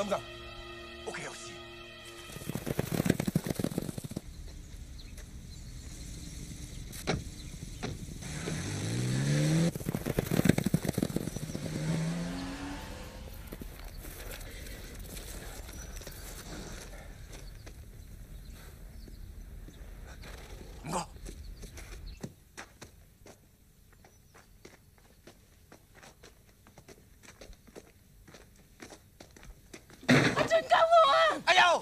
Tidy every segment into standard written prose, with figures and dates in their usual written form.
等等，屋企有事。唔該。 哎呦！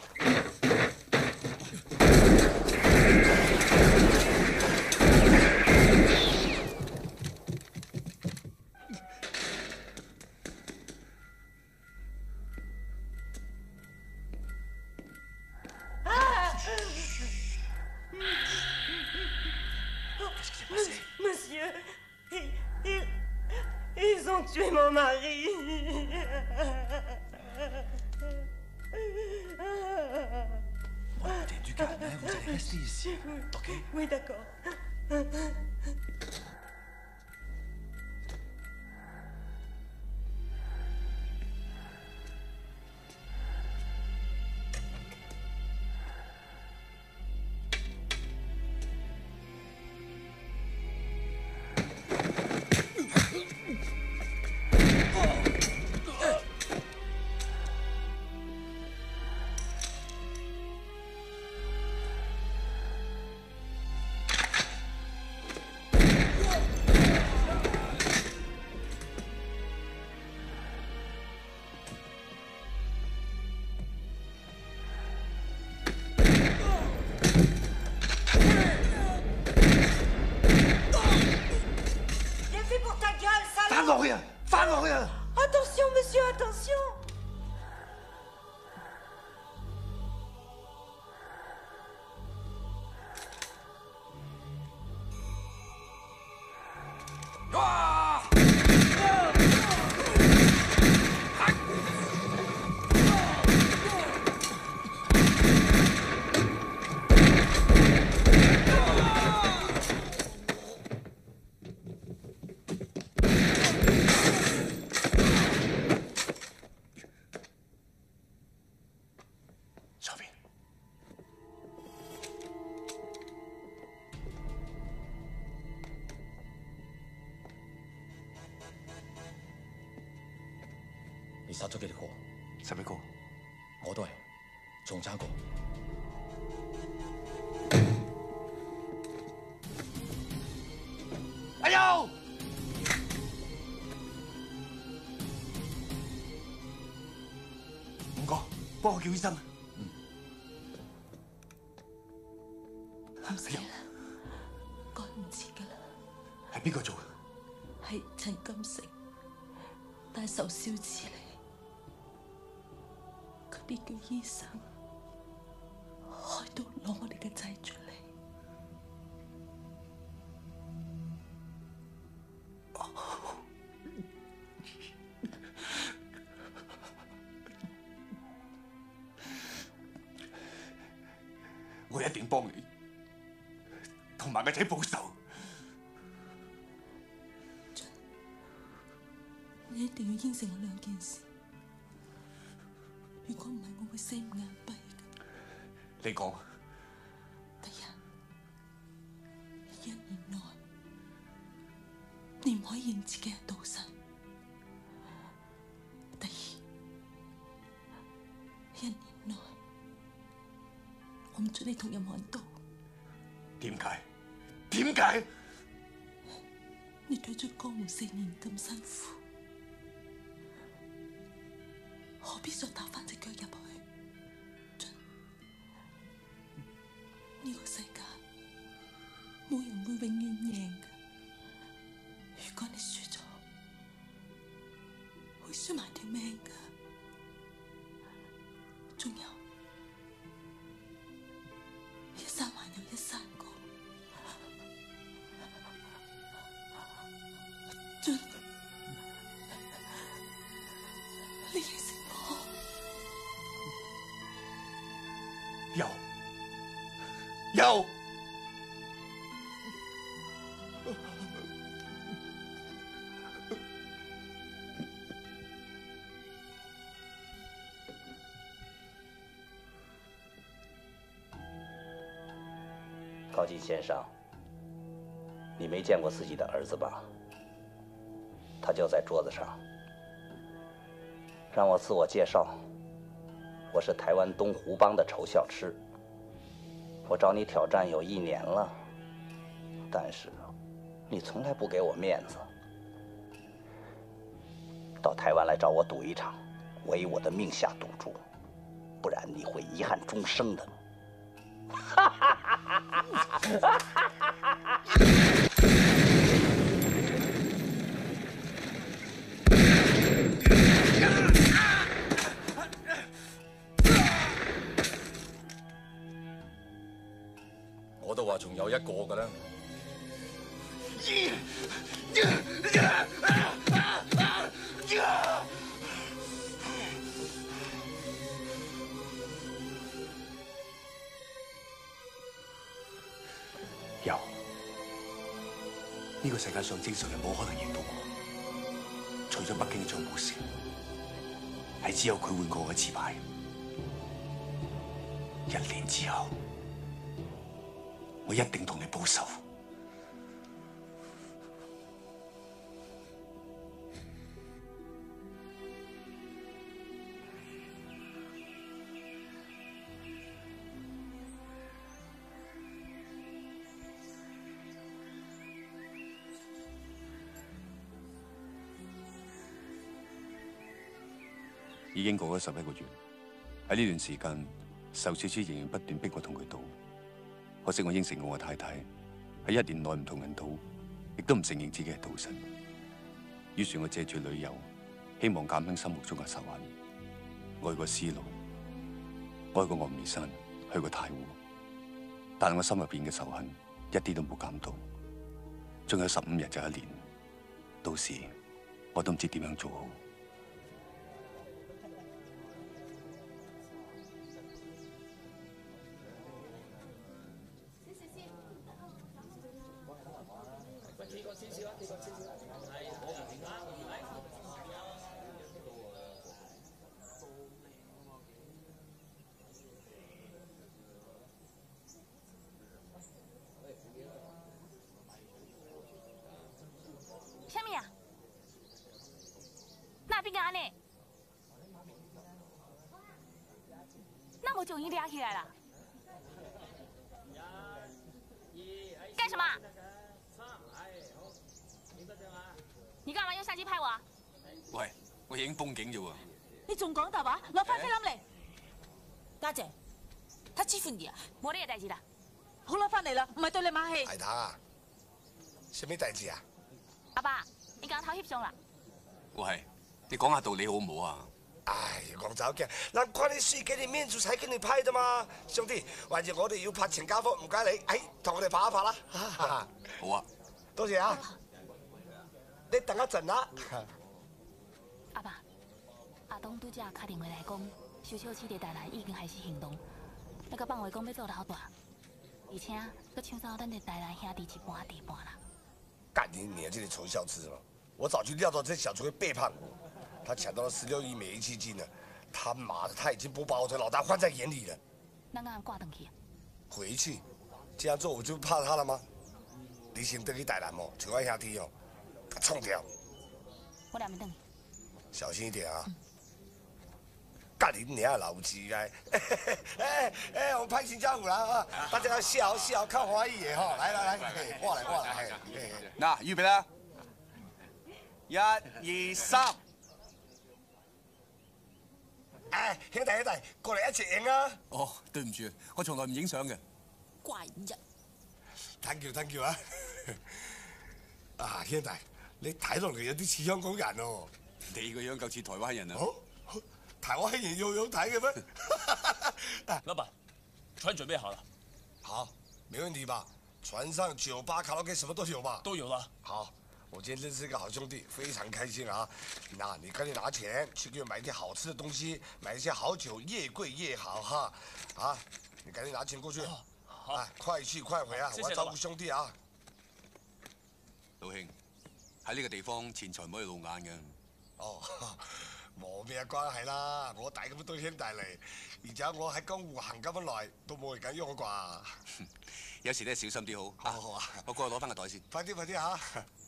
Monsieur, ils ont tué mon mari. Bon, écoutez, du calme, hein, vous allez rester ici, ok? Oui, d'accord. Attention, monsieur, attention! 你殺咗幾多個 ？11個。 我都係，仲差一個。 哎呦！五哥，幫我叫醫生。 唔使啦，趕唔切㗎啦。 係邊個做？ 係陳金城帶受燒紙嚟。 佢哋叫醫生開刀攞我哋嘅仔出嚟。 我一定幫你，同埋個仔報仇。 你一定要應承我2件事。 如果唔係，我會死唔眼閉嘅。 你講。 第一，1年內你唔可以認自己係賭神。第二，1年內我唔准你同任何人賭。 點解？點解？ 你退出江湖4年咁辛苦。 何必再踏翻隻腳入去？俊，呢個世界冇人會永遠贏嘅。如果你輸咗，會輸埋條命㗎。仲有，一山還有一山高。俊，你應承我。 有。 高进先生，你没见过自己的儿子吧？他就在桌子上。让我自我介绍，我是台湾东湖帮的仇笑痴。我找你挑战有1年了，但是你从来不给我面子。到台湾来找我赌一场，我以我的命下赌注，不然你会遗憾终生的。哈哈哈哈哈！ 我都話仲有一個㗎啦。 有呢個世界上正常人冇可能贏到我，除咗北京嘅張武成，係只有佢換過我一次牌。1年之後，我一定同你報仇。 已經過咗11個月，喺呢段時間，仇小痴仍然不斷逼我同佢賭。可惜我應承我嘅太太，喺1年內唔同人賭，亦都唔承認自己係賭神。於是，我借住旅遊，希望減輕心目中嘅仇恨。我去過絲路，我去過峨眉山，去過太湖，但係我心入邊嘅仇恨一啲都冇減到。仲有15日就1年，到時我都唔知點樣做好。 什么呀？那边个安尼？那我就已经抓起来了。干什么？你干嘛用相机拍我啊？ 喂，我影風景啫喎。 你仲講大話？攞翻菲林嚟！家姐，他欺負你啊？ 冇呢個代志啦。 好攞翻嚟啦，唔係對你馬戲。 大頭啊，什麼代志啊？ 阿爸，你講頭翕相啦。 喂，你講下道理好唔好啊？ 哎，講走嘅，難怪你輸給你面子才給你拍的嘛，兄弟，或者我哋要拍全家福，唔該你，哎，同我哋拍一拍啦。 好啊， 多謝啊。你等一陣啦。 阿爸，阿東拄則打電話來講，小小市佇台南已經開始行動，那個放話講要做老大，而且佮搶走咱佇台南兄弟一半地盤啦。 幹你娘這個臭小子了！我早就料到這小子會背叛我，他搶到了16億美元基金了，他媽的，他已經不把我這老大放在眼裡了。 咱敢掛回去？ 回去，這樣做我就怕他了嗎？你先回去台南哦，像我兄弟哦，他衝掉。 我兩邊等你。 小心一點啊！幹你娘老雞哎！我們拍新家湖啦啊！大家要笑笑，看華語嘅哈！來，過來。 嗱，預備啦，1、2、3。 哎，兄弟，過嚟一齊影啊！ 哦，對唔住，我從來唔影相嘅。 怪人。 Thank you 啊！啊，兄弟，你睇落嚟有啲似香港人哦。 你個樣夠似台灣人啊！ 台灣人有睇嘅咩？ 老闆，船準備好了。 好，沒問題吧？船上酒吧、卡拉 OK 什麼都有吧？ 都有了。 好，我今天認識一個好兄弟，非常開心啊！那你趕緊拿錢去給我買一啲好吃的東西，買一些好酒，越貴越好哈！啊，你趕緊拿錢過去。好，哎，快去快回啊！我要照顧兄弟啊！ 老兄，喺呢個地方錢財唔可以露眼嘅。 哦，冇咩關係啦，我帶咁多兄弟嚟，而且我喺江湖行咁耐，都冇人敢喐我啩。 有時咧小心啲好。 好啊！ 我過去攞翻個袋先。 快啲嚇！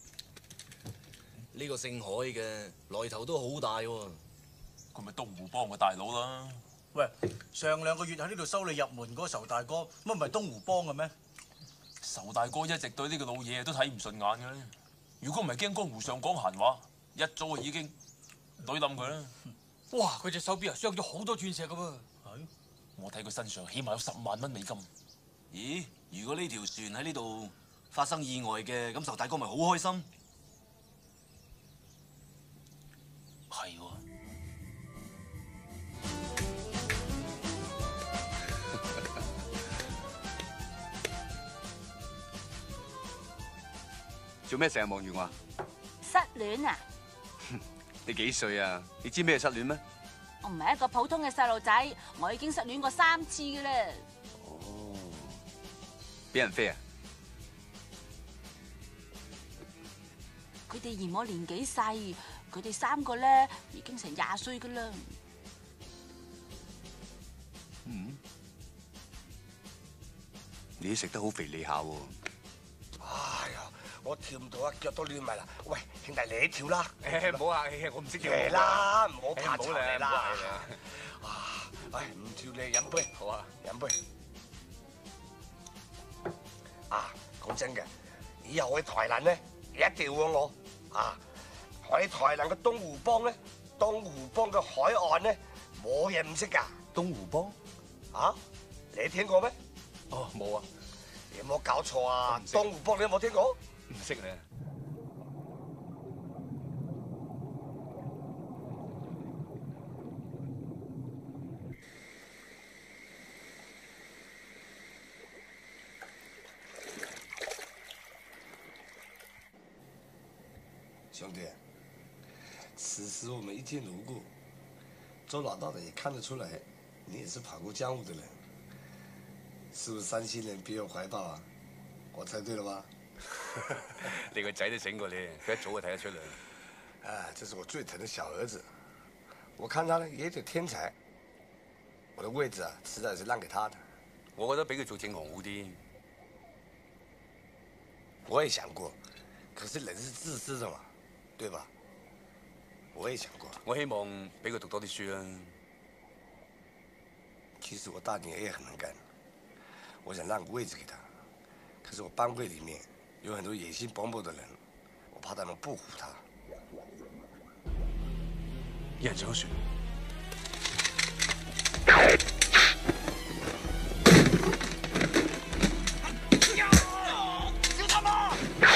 呢個姓海嘅來頭都好大喎。 佢咪東湖幫嘅大佬啦。 喂，上2個月喺呢度收你入門嗰個仇大哥，乜唔係東湖幫嘅咩？ 仇大哥一直對呢個老嘢都睇唔順眼嘅咧。如果唔係驚江湖上講閒話，一早就已經懟冧佢啦。 哇！佢隻手臂啊，鑲咗好多鑽石噶噃。 係，我睇佢身上起碼有10萬蚊美金。 咦？如果呢條船喺呢度發生意外嘅，咁仇大哥咪好開心？ 係喎。 做咩成日望住我啊？ 失戀啊？ 你幾歲啊？你知咩失戀咩？ 我唔係一個普通嘅細路仔，我已經失戀過3次嘅啦。 哦，俾人飛啊？ 佢哋嫌我年紀細，佢哋3個咧已經成20歲噶啦。 嗯，你食得好肥膩下喎。 哎呀！我跳唔到啊，腳都亂埋啦！喂，兄弟你跳啦！ 唔好客氣，我唔識跳。 嚟啦，唔好怕醜唔好嚟啦！ 唔啊，唉，唔跳你飲杯。 好啊， 飲杯。啊，講真嘅，以後去台南咧，一定要揾我。啊，喺台南嘅東湖幫咧，東湖幫嘅海岸咧，冇人唔識㗎。 東湖幫？ 啊，你聽過咩？ 哦，冇啊。 你有冇搞錯啊？東湖幫你有冇聽過？ 唔識咧。 兄弟，此时我们一见如故，周老道的也看得出来，你也是跑过江湖的人，是不是山西人别有怀抱啊？我猜对了吧？ 你個仔都醒過你，佢一早就睇得出嚟。 哎，这是我最疼的小儿子，我看他呢也有点天才，我的位置啊，迟早是让给他的。 我覺得俾佢做正行好啲。 我也想過，可是人是自私的嘛，對吧？我也想過。 我希望俾佢讀多啲書啦。 其實我大女兒也很能幹，我想讓個位置給他，可是我班會裡面有很多野心勃勃的人，我怕他們不服他。 有人上船。 小心啊！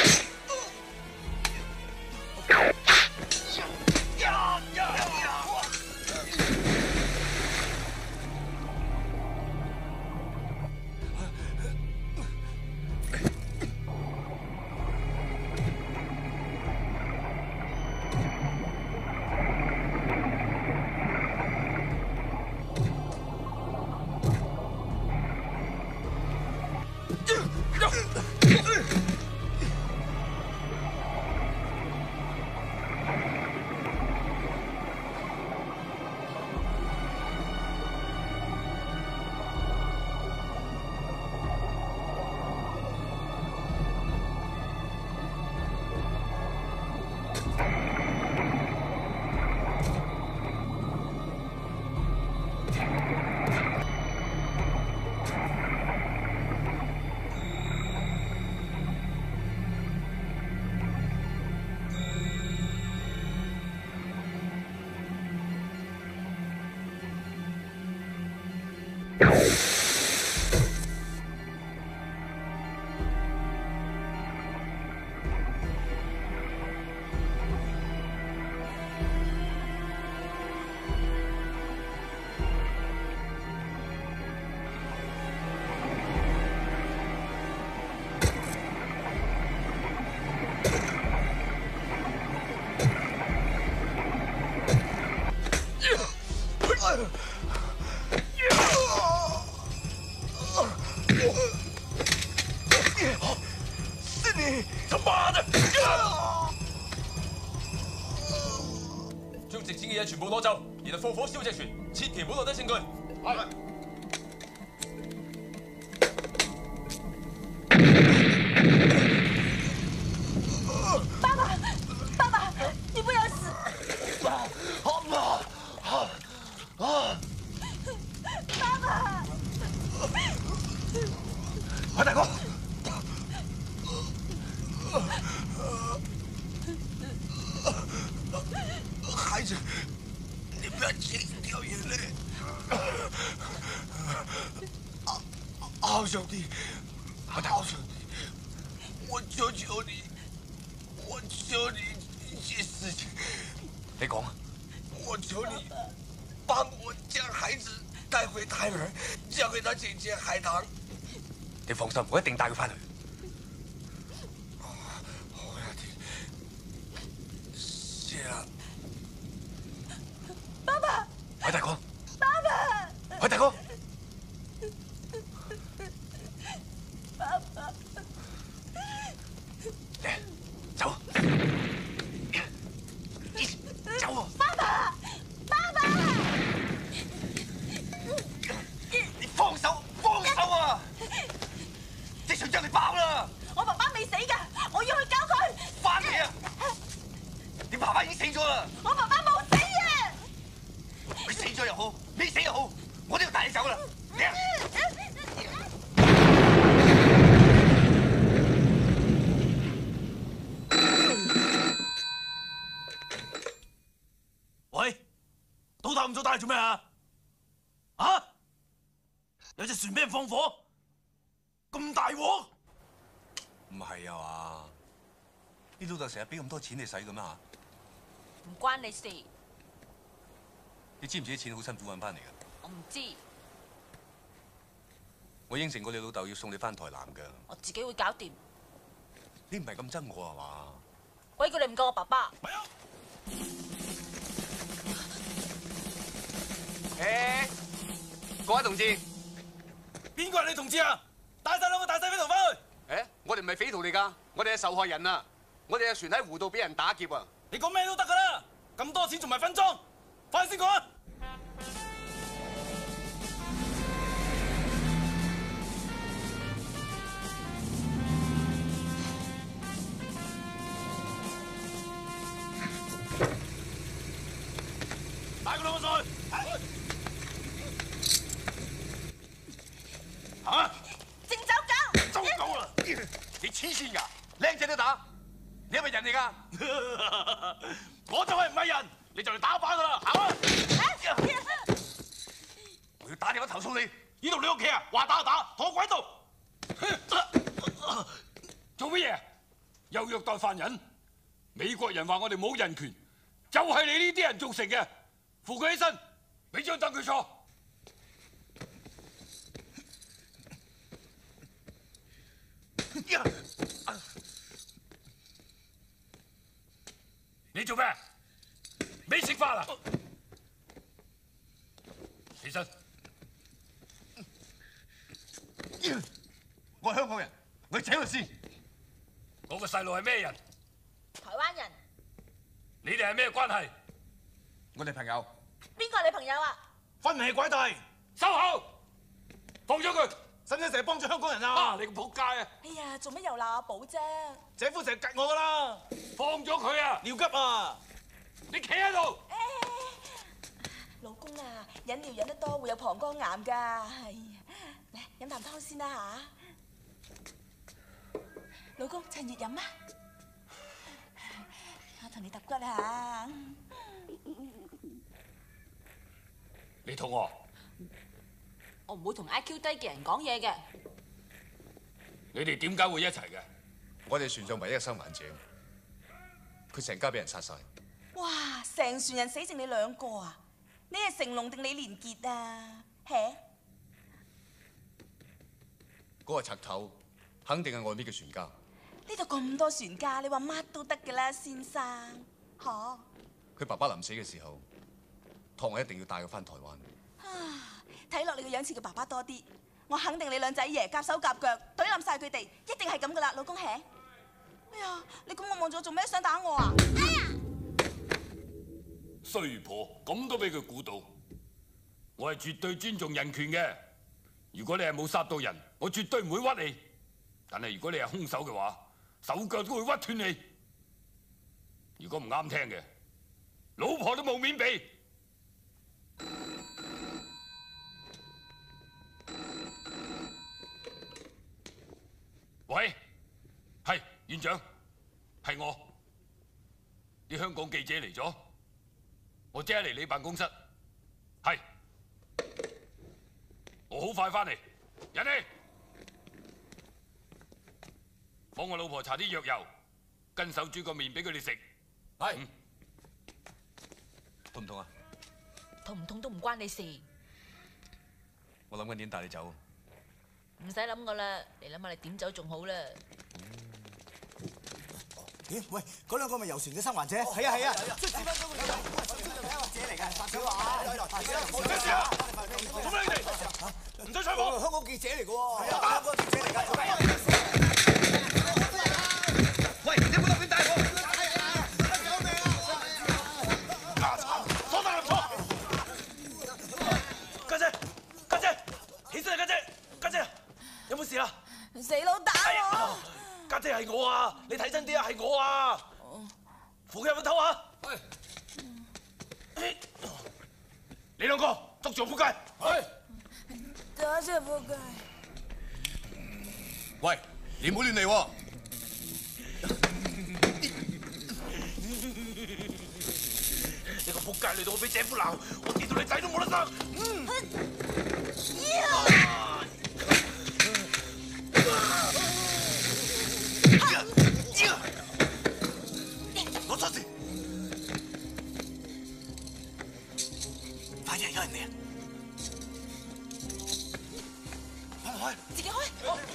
是你！他媽的！ 將值錢嘅嘢全部攞走，然後放火燒隻船，千祈唔好留低證據。係。 要停掉眼泪。好兄弟，好兄弟，我求求你，我求你一件事情。 你講啊！ 我求你，帮我将孩子带回台湾，交给他姐姐海棠。 你放心，我一定帶佢翻去。 好呀，谢了。 爸爸， 海大哥， 爸爸， 海大哥， 爸爸， 走，走啊！ 爸爸，爸爸， 你放手，放手啊！隻船將你爆啦！ 我爸爸未死㗎，我要去救佢。 翻嚟啊！你爸爸已經死咗啦！ 我爸爸冇死啊！ 佢死咗又好，未死又好，我都要帶你走啦！嚟啊！ 喂，倒頭咁早打嚟做咩啊？啊？有隻船俾人放火，咁大鑊？ 唔係啊嘛？你老豆成日俾咁多錢你使嘅咩嚇？ 唔關你事， 你知唔知啲錢好辛苦揾翻嚟㗎？ 我唔知， 我應承過你老豆要送你翻台南㗎。 我自己會搞掂。 你唔係咁憎我係嘛？ 鬼叫你唔夠我爸爸！ 各位同志， 邊個係你同志啊？帶晒兩個大細匪徒翻去！ 我哋唔係匪徒嚟㗎，我哋係受害人啊！我哋嘅船喺湖度俾人打劫啊！ 你講咩都得㗎啦，咁多錢仲唔係分贓？快先講啊！帶佢兩個上去！嚇！ 正走狗！ 走狗啦！ 你黐線㗎，靚仔都打，你係咪人嚟㗎？ 我就係唔係人，你就嚟打靶㗎啦！行啦！ 我要打電話投訴你。 呢度你屋企啊？話打就打，妥鬼度！ 做乜嘢？又虐待犯人？美國人話我哋冇人權，就係你呢啲人造成嘅。扶佢起身，俾張凳佢坐。你做咩？未食飯啊？起身！ 我係香港人，我係請律師。 嗰個細路係咩人？ 台灣人， 你哋係咩關係？ 我哋朋友。 邊個係你朋友啊？ 分明係鬼弟， 收口！放咗佢！ 使唔使成日幫助香港人啊？ 啊！你個仆街啊！ 哎呀，做乜又鬧阿寶啫？ 姐夫成日吉我㗎啦！ 放咗佢啊！ 尿急啊！ 你企喺度！ 老公啊，飲料飲得多會有膀胱癌㗎。係嚟飲啖湯先啦嚇。老公趁熱飲啊！我同你揼骨啊！ 你肚餓？ 我唔會同 IQ 低嘅人講嘢嘅。 你哋點解會一齊嘅？ 我哋船上唯一嘅生還者，佢成家俾人殺晒。 哇！成船人死剩你兩個啊！你係成龍定李連杰啊？嘿？ 嗰個賊頭肯定係外面嘅船家。 呢度咁多船家，你話乜都得㗎啦，先生。嚇！ 佢爸爸臨死嘅時候，託我一定要帶佢翻台灣。 睇落你個樣似佢爸爸多啲，我肯定你兩仔爺夾手夾腳，懟冧晒佢哋，一定係咁噶啦，老公嘿！哎呀，你咁我望住我做咩？想打我啊？哎呀！ 衰婆咁都俾佢估到，我係絕對尊重人權嘅。如果你係冇殺到人，我絕對唔會屈你。但係如果你係兇手嘅話，手腳都會屈斷你。如果唔啱聽嘅，老婆都冇面俾。喂，係院長，係我。啲香港記者嚟咗，我即刻嚟你辦公室， 我好快翻嚟。人嚟，幫我老婆搽啲藥油，跟手煮個麵俾佢哋食。 係。痛唔痛啊？ 痛唔痛都唔關你事， 我諗緊點帶你走。 唔使諗噶啦，你諗下你點走仲好啦。 咦？喂，嗰兩個咪遊船嘅生還者？係啊係啊，出事翻咗個女仔嚟㗎，發小話。 咩事啊？做咩你哋？唔使採訪。 香港記者嚟㗎喎。係啊，香港記者嚟㗎。 喂，你冇特別帶我。救命啊！家產，鎖得唔錯。家姐，家姐，起身啊！家姐，有冇事啊？ 死佬打我！ 家姐係我啊！你睇真啲啊，係我啊！扶佢入去唞下。你兩個捉住我仆街。 多謝仆街。 喂，你唔好亂嚟喎！ 你個仆街嚟到我俾姐夫鬧，我見到你仔都冇得生。攞出嚟！快啲，有人嚟啊！開！ 自己開。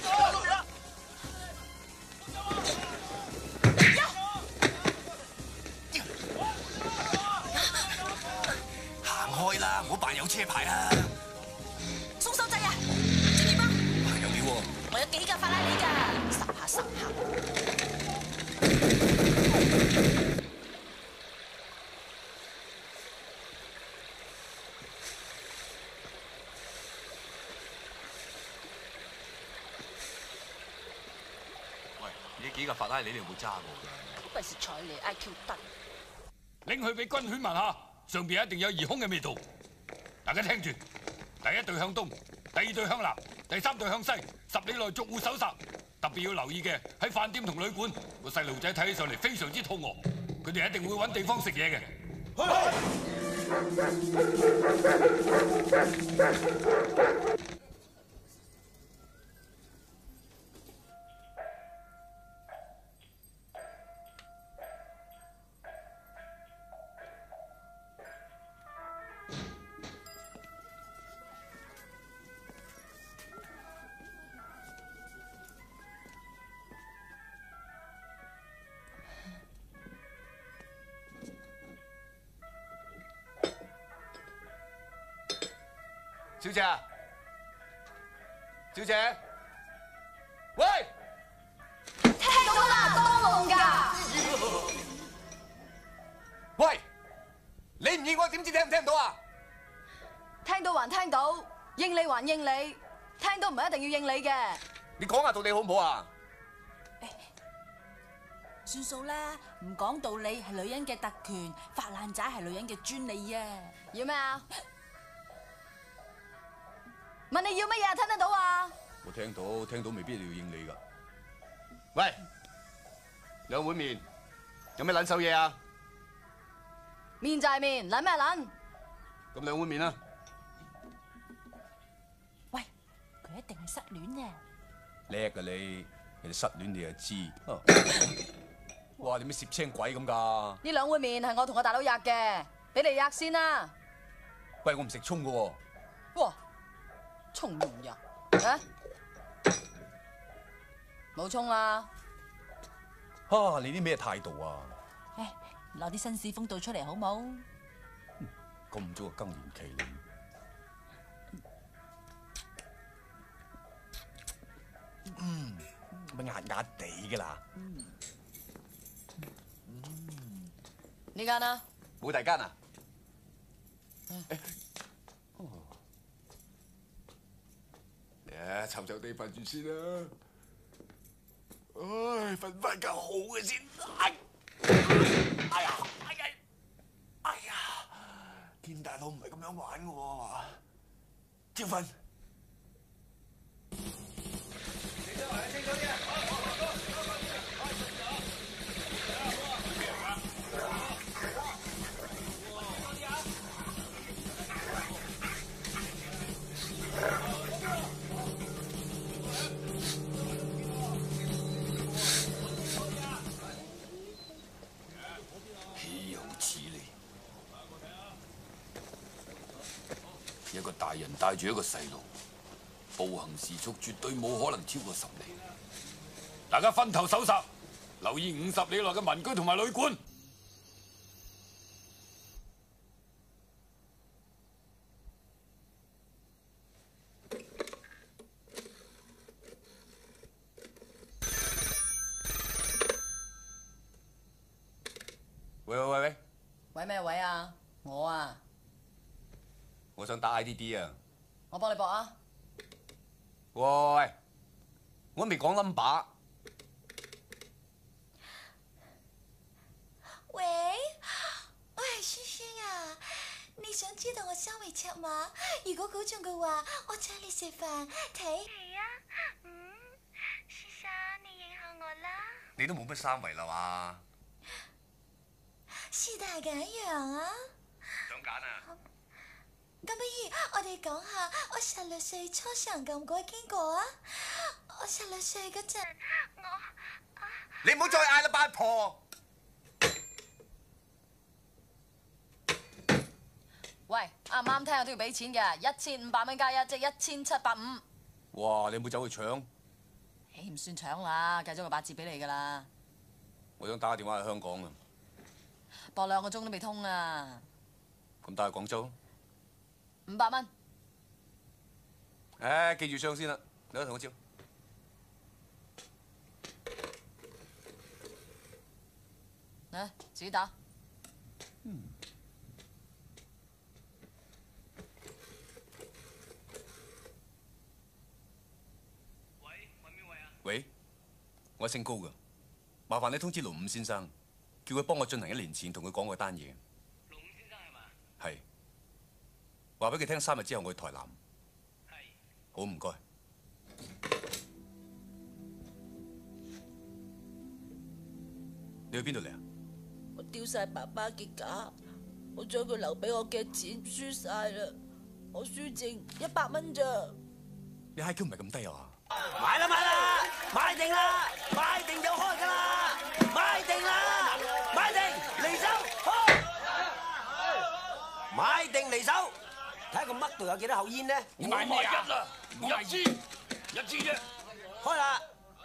行開啦，唔好扮有車牌啊！ 鬆手仔啊！知點啊？ 有料喎！ 我有幾架法拉利㗎，十下。 喂，呢幾架法拉利你有冇揸過㗎？ 好費事睬你 IQ 低。 拎去俾軍犬聞下，上邊一定有疑兇嘅味道。大家聽住，第一隊向東，第二隊向南，第三隊向西，10里內逐戶搜查。特別要留意嘅喺飯店同旅館，個細路仔睇起上嚟非常之肚餓，佢哋一定會揾地方食嘢嘅。 小姐啊，小姐，喂， 聽到啦，多夢㗎。 喂，你唔應我點知聽唔聽到啊？ 聽到還聽到，應你還應你，聽到唔係一定要應你嘅。 你講下道理好唔好啊？ 算數啦，唔講道理係女人嘅特權，發爛渣係女人嘅專利啊！ 要咩啊？問你要乜嘢？聽得到啊？ 我聽到未必要應你㗎。喂，兩碗麵，有咩撚手嘢啊？ 面就係面，撚咩撚？ 咁兩碗麵啦。 喂，佢一定係失戀嘅。 叻㗎你，人哋失戀你就知。哇！你咩攝青鬼咁㗎？ 呢兩碗麵係我同我大佬吔嘅，俾你吔先啦。 喂，我唔食葱㗎喎。 哇！葱唔入啊！冇葱啦！ 啊！你啲咩態度啊？ 誒，攞啲紳士風度出嚟好冇？ 咁早就更年期你。咪壓壓地㗎啦。 呢間啊？ 冇第間啊？臭臭地瞓住先啦，唉，瞓翻覺好嘅先。哎呀，見大佬唔係咁樣玩嘅喎，照瞓。 一個大人帶住一個細路，步行時速絕對冇可能超過10里。大家分頭搜查，留意50里內嘅民居同埋旅館。 喂！ 喂咩位啊？我啊， 我想打 IDD 啊！ 我幫你搏啊！ 喂，我未講 number。 喂，我係書書啊！你想知道我生圍尺碼？如果估中嘅話，我請你食飯睇戲啊！書生，你認下我啦！ 你都冇乜三圍啦嘛？ 是但揀一樣啊！ 想揀啊？ 咁不如我哋講下我16歲初嘗禁果經過啊！我16歲嗰陣， 你唔好再嗌啦，八婆！ 喂，啱唔啱聽？我都要俾錢嘅，1500蚊加1，即係1750。 哇！你有冇走去搶？ 誒，唔算搶啦，計咗個8折俾你㗎啦。 我想打個電話去香港啊！ 搏2個鐘都未通啊！ 咁打去廣州 500蚊。 誒，記住相先啦，你可以同我照。 嚟，自己打。 喂，我姓高㗎，麻煩你通知盧五先生，叫佢幫我進行1年前同佢講嗰單嘢。 盧五先生係嘛？ 係。話俾佢聽3日之後我去台南。係。好，唔該。你去邊度嚟啊？ 我丟晒爸爸嘅假，我將佢留俾我嘅錢輸晒啦，我輸剩100蚊咋。 你 IQ 唔係咁低啊？ 買啦，買定啦，買定就開㗎啦，買定啦，買定離手，開，買定離手，睇下個嘜度有幾多口煙呢？ 我買1啦，1支啫， 開啦，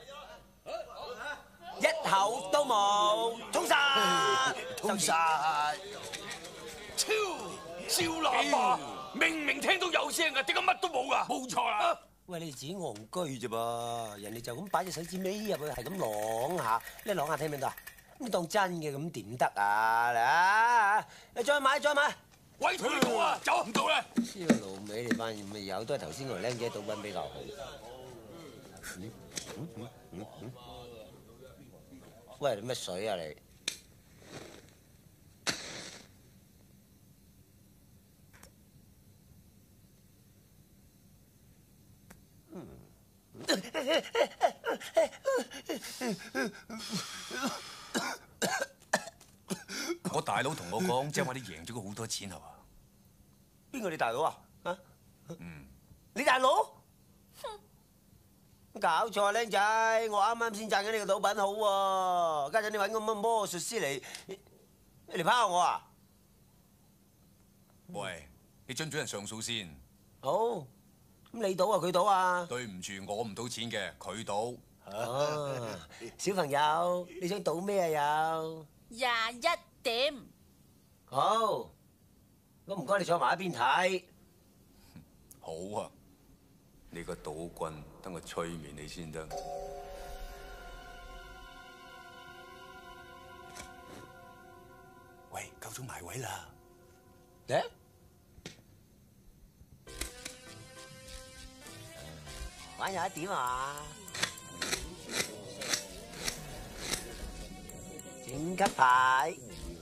一口都冇，衝晒， 通晒，超喇叭，明明聽到有聲㗎，點解乜都冇㗎？冇錯啦。 喂，你哋自己戇居啫噃，人哋就咁擺隻手指尾入去，係咁啷下，你啷下聽唔聽到啊？咁當真嘅咁點得啊？嚟啊！你再買， 喂，同你講啊，走唔到啦！ 燒老味，你班咁嘅友都係頭先個僆仔賭品比較好。喂，你乜水啊你？ 我大佬同我講，即係話你贏咗佢好多錢係嘛？ 邊個你大佬啊？啊？你大佬？搞錯啊，僆仔！我啱啱先賺緊你個賭品好喎，家陣你揾個乜魔術師嚟拋我啊？ 喂，你準唔準人上訴先？ 好，咁你賭啊，佢賭啊？ 對唔住，我唔賭錢嘅，佢賭。 哦，小朋友，你想賭咩啊？有 21點。 好，咁唔該你坐埋一邊睇。 好啊，你個賭棍，等我催眠你先得。喂，夠鐘埋位啦。 誒？玩有一點啊！整級牌。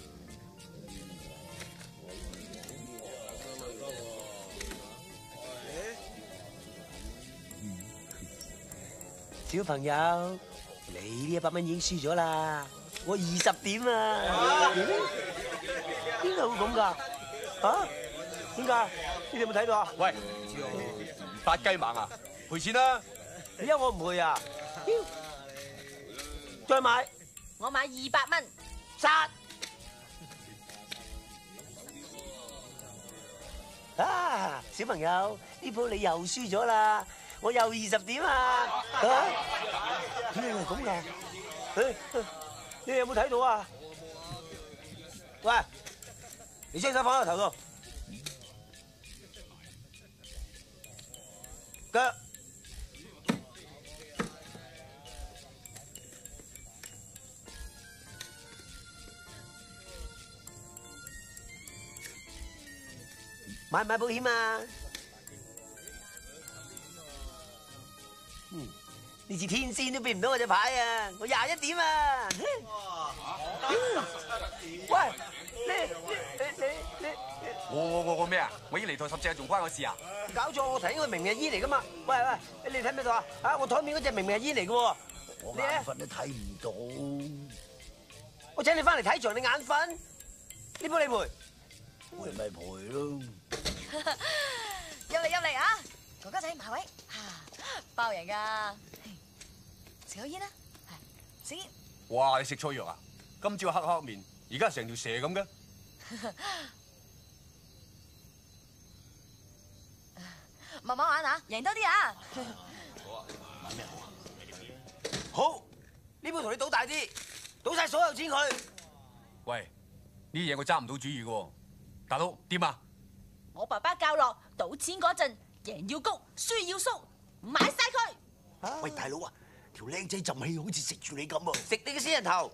小朋友，你呢100蚊已經輸咗啦，我20點啊！點解會咁㗎？嚇？點解？你哋有冇睇到啊？ 喂，發雞盲啊！賠錢啦！ 因為我唔賠啊！再買， 我買200蚊。 殺！啊！ 小朋友，呢鋪你又輸咗啦，我又20點啊！點解係咁㗎？你有冇睇到啊？喂，你將手放喺個頭度，腳。買唔買保險啊？呢次天仙都變唔到我隻牌啊！我21點啊！喂， 我咩啊？我已經嚟台10隻，仲關我事啊？ 搞錯，我睇應該明日煙嚟噶嘛？喂，你睇唔睇到啊？啊，我台面嗰隻明日煙嚟噶喎。 我眼瞓都睇唔到。 我請你翻嚟睇場，你眼瞓？呢鋪你賠？ 我咪賠咯。 入嚟啊！哥哥仔埋位，包贏㗎。食口煙啦，食煙。 哇！你食錯藥啊？今朝黑黑面，而家成條蛇咁嘅。 慢慢玩啊，贏多啲啊！ 玩咩好，呢鋪同你賭大啲，賭晒所有錢佢。 喂，呢啲嘢我揸唔到主意嘅喎，大佬點啊？ 我爸爸教落賭錢嗰陣，贏要谷，輸要縮，買晒佢。 喂，大佬啊，條靚仔浸氣好似食住你咁啊！ 食你個死人頭！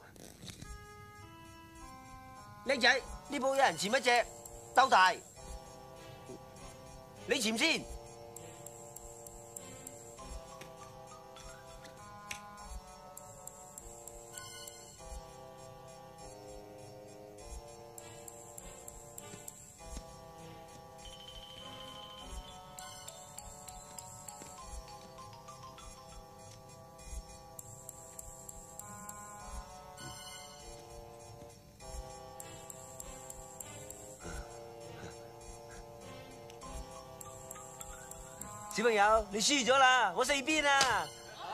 靚仔，呢鋪有人潛一隻鬥大，你潛先。小朋友，你輸咗啦，我4邊啊！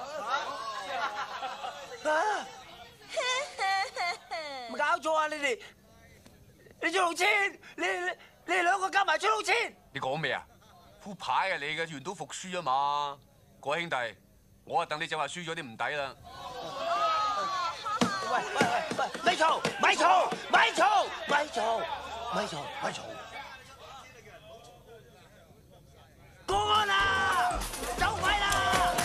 冇搞錯啊！你出老千，你哋兩個加埋出老千。 你講咩啊？鋪牌啊你嘅，願賭服輸啊嘛！各位兄弟，我啊等你就話輸咗啲唔抵啦。 喂，咪嘈！過安啦！走快啦！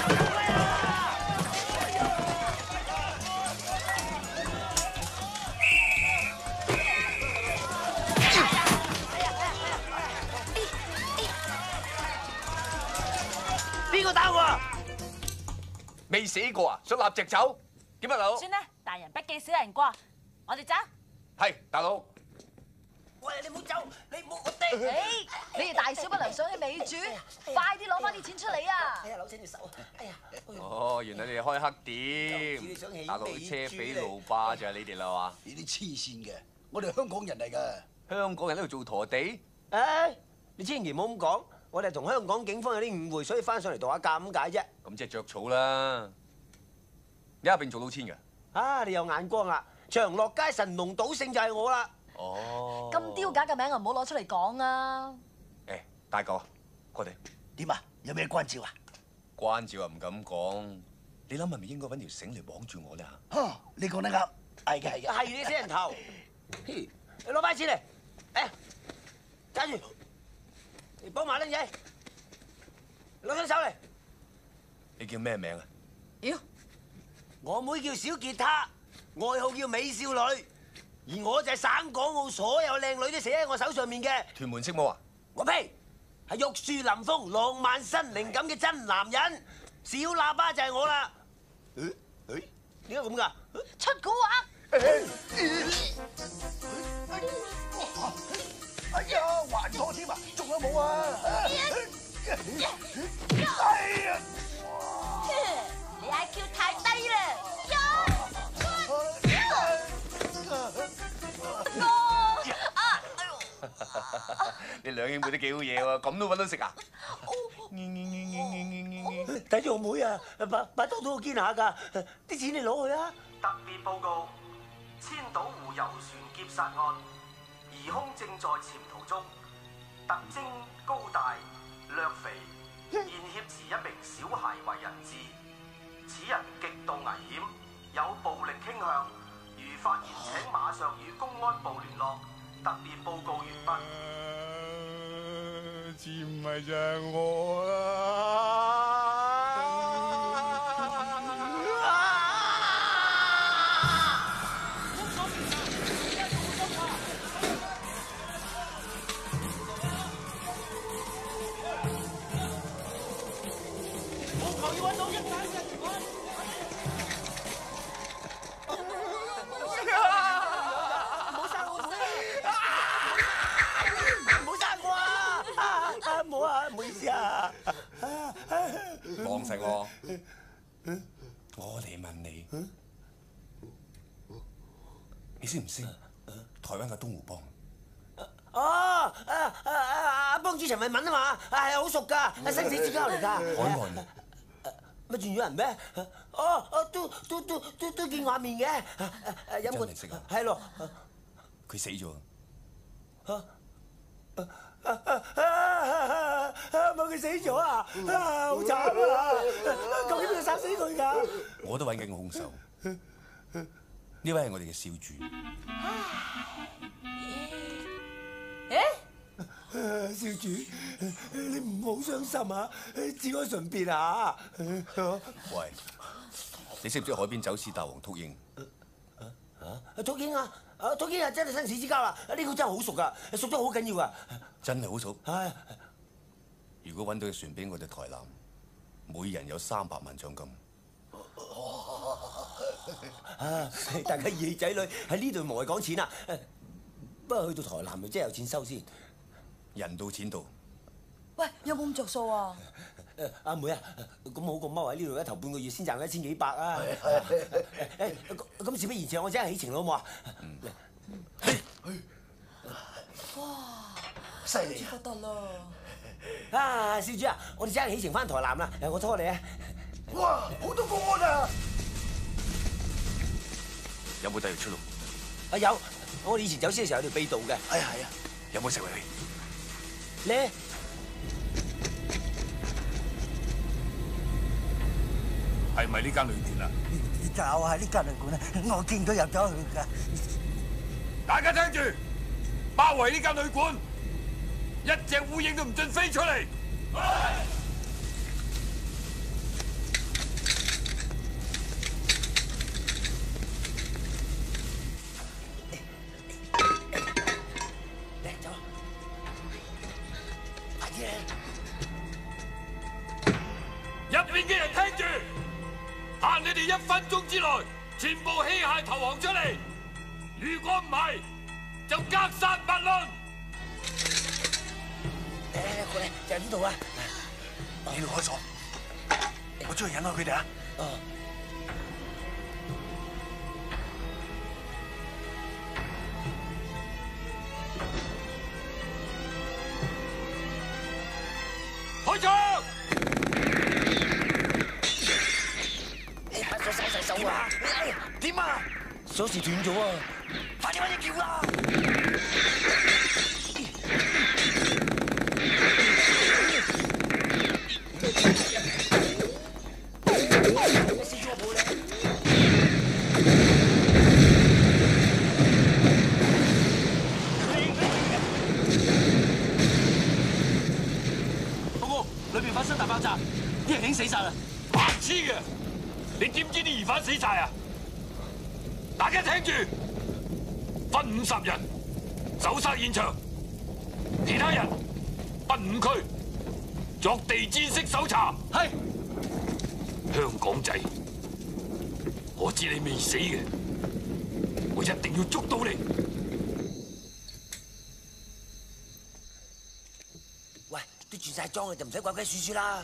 邊個打我啊？ 未死過啊？想立隻走？點啊，大佬？ 算啦，大人不記小人過，我哋走。 係，大佬。 喂，你唔好走，你唔好我掟。 你哋大小不良想起尾注，快啲攞翻啲錢出嚟啊！ 哎呀，扭親隻手，哎呀！ 哦，原來你哋開黑店，大陸啲車匪路霸就係你哋啦嘛？ 你啲黐線嘅，我哋香港人嚟㗎。 香港人喺度做陀地？ 誒，你千祈唔好咁講，我哋同香港警方有啲誤會，所以翻上嚟度下價咁解啫。 咁即係著草啦！你一並做到千㗎？ 啊，你有眼光啦！長樂街神龍賭聖就係我啦。 哦。 咁丟架嘅名啊，唔好攞出嚟講啊！ 誒，大哥，我哋點啊？有咩關照啊？ 關照啊，唔敢講。你諗係咪應該揾條繩嚟綁住我咧嚇？ 嚇，你講得啱，係嘅。 係你死人頭！你攞翻錢嚟，誒，揸住，你幫埋僆仔，攞雙手嚟。 你叫咩名啊？ 妖，我妹叫小吉他，外號叫美少女，而我就係省港澳所有靚女都寫喺我手上面嘅。 屯門色魔啊！ 我呸！係玉樹臨風、浪漫新靈感嘅真男人，小喇叭就係我啦。點解咁㗎？ 出蠱惑！ 哎呀，還錯添啊！仲有冇啊？哎呀！ 你 IQ 太低啦！ 你兩兄妹都幾好嘢喎，咁都揾到食啊！ 睇住我妹啊，把刀都好堅下㗎，啲錢你攞去啊！ 特別報告：千島湖遊船劫殺案，疑兇正在潛逃中，特徵高大、 掠肥，現挾持一名小孩為人質。此人極度危險，有暴力傾向。如發現，請馬上與公安部聯絡。特別報告完畢。 似唔係就係我啦！ 望實我，我嚟問你，你識唔識台灣嘅東湖幫？ 哦，阿幫主陳慧敏啊嘛，係好熟㗎，係生死之交嚟㗎。 海岸乜轉咗人咩？哦，都見畫面嘅，飲過真係識啊？ 係咯， 佢死咗。 冇佢死咗啊！好慘啊！究竟邊個殺死佢㗎？ 我都揾緊個兇手。呢位係我哋嘅少主。 少主，你唔好傷心啊，節哀順變啊！ 喂，你識唔識海邊走私大王禿鷹？ 禿鷹啊！禿鷹啊，真係生死之交啦！呢個真係好熟㗎，熟得好緊要啊！ 真係好熟。 係。 如果揾到隻船俾我哋台南，每人有300萬獎金。 大家義氣仔女喺呢度無謂講錢啦。不過去到台南咪真係有錢收先。 人到錢到。 喂，有冇咁着數啊？ 阿妹啊，咁好過踎喺呢度頭半個月先賺1000幾百啊！咁事不宜遲，我即刻起程啦，好唔好啊？ 哇！ 犀利不得啦！ 啊，少主啊，我哋即刻起程翻台南啦！我拖你啊！ 哇，好多個案啊！ 有冇第二條出路？ 有，我哋以前走私嘅時候有條秘道嘅。 係啊。 有冇食為你？ 係咪呢間旅館啊？ 就係呢間旅館啊！我見到入咗去㗎。 大家聽住，包圍呢間旅館，一隻烏蠅都唔准飛出嚟。入面嘅人聽住，限你哋1分鐘之內全部棄械投降出嚟。如果唔係，就格殺勿論。 過嚟，就係呢度啊！ 呢度開鎖，我出去引開佢哋啊！ 開槍！ 手晒手啊！點啊？鎖匙斷咗啊！快啲揾隻撬啦！ 報告，裏邊發生大爆炸，啲人已經死晒啦！ 白痴嘅，你點知啲疑犯死晒啊？大家聽住，分50人搜殺現場，其他人分5區作地氈式搜查。 係。 香港仔，我知你未死嘅，我一定要捉到你。 喂，都轉晒妝啦，就唔使鬼鬼祟祟啦。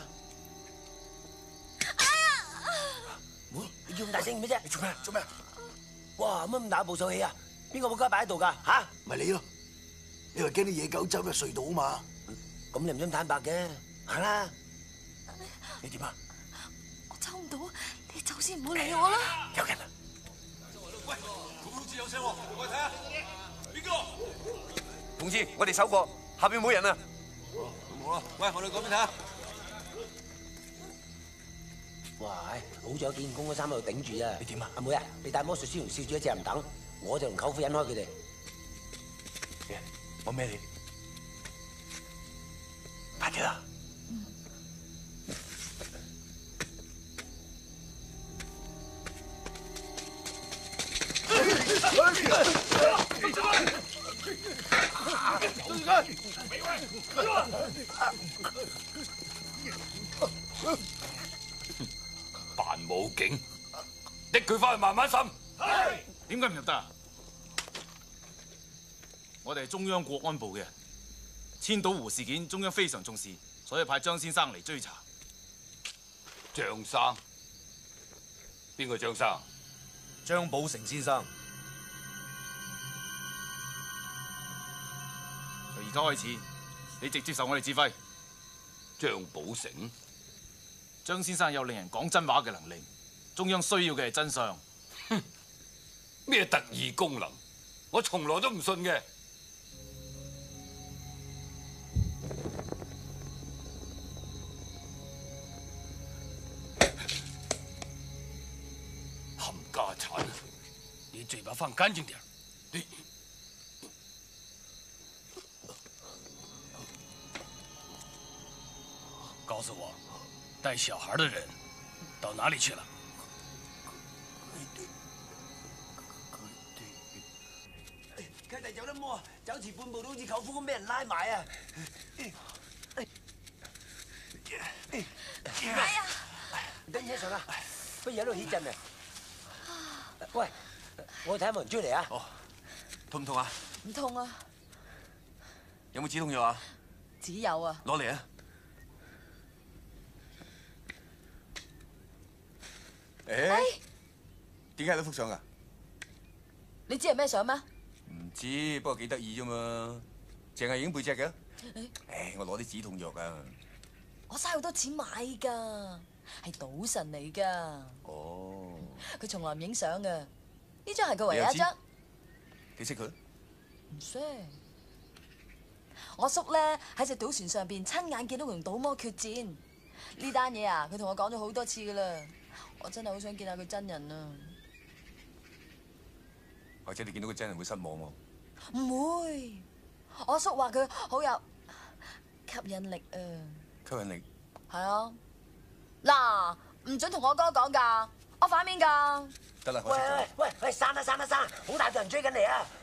哎呀！ 妹，你叫咁大聲咩啫？ 你做咩？做咩？ 哇，乜咁大部手氣啊？邊個冇家擺喺度㗎？嚇？ 咪你咯！你話驚啲野狗走入隧道啊嘛？ 咁你唔想坦白嘅，行啦。 你點啊？ 我走唔到，你走先，唔好理我啦。 有人啊！ 喂，好似有聲喎，我睇下邊個？ 同志，我哋搜過，下邊冇人啊。 冇啊！喂，我哋嗰邊睇下。 哇！好在有見工嗰衫喺度頂住啊！你點啊？阿妹啊，你帶魔術師同少主一隻唔等，我就同舅父引開佢哋。 我孭你，快啲啦！ 扮武警，拎佢翻去慢慢審。 點解唔入得啊？我哋係中央國安部嘅人，千島湖事件中央非常重視，所以派張先生嚟追查。 張生？邊個張生？ 張寶成先生。 由而家開始，你直接受我哋指揮。 張寶成？ 張先生有令人講真話嘅能力，中央需要嘅係真相。 哼，咩特異功能？我從來都唔信嘅。冚家產！你嘴巴放乾淨點。你告訴我，帶小孩的人到哪裡去了？ 佢哋走得摸，走遲半步都好似舅父咁俾人拉埋啊！哎呀！等車上啦，不如喺度起陣啊！喂，我睇下有冇人追嚟啊！ 哦，痛唔痛啊？ 唔痛啊， 有冇止痛藥啊？ 只有啊。 攞嚟啊！誒，點解有得幅相㗎？ 你知係咩相咩？ 唔知，不過幾得意啫嘛，淨係影背脊嘅。誒，我攞啲止痛藥啊。 我嘥好多錢買㗎，係賭神嚟㗎。 哦。 佢從來唔影相㗎，呢張係佢唯一一張。 你識佢？ 唔識。我叔咧喺隻賭船上邊親眼見到佢同賭魔決戰，呢單嘢啊，佢同我講咗好多次㗎啦。我真係好想見下佢真人啊！ 或者你見到佢真人會失望喎？ 唔會，我叔話佢好有吸引力啊！ 吸引力？ 係啊！嗱，唔准同我哥講㗎，我反面㗎。 得啦，我識咗。 喂，散啦，好大隊人追緊嚟啊！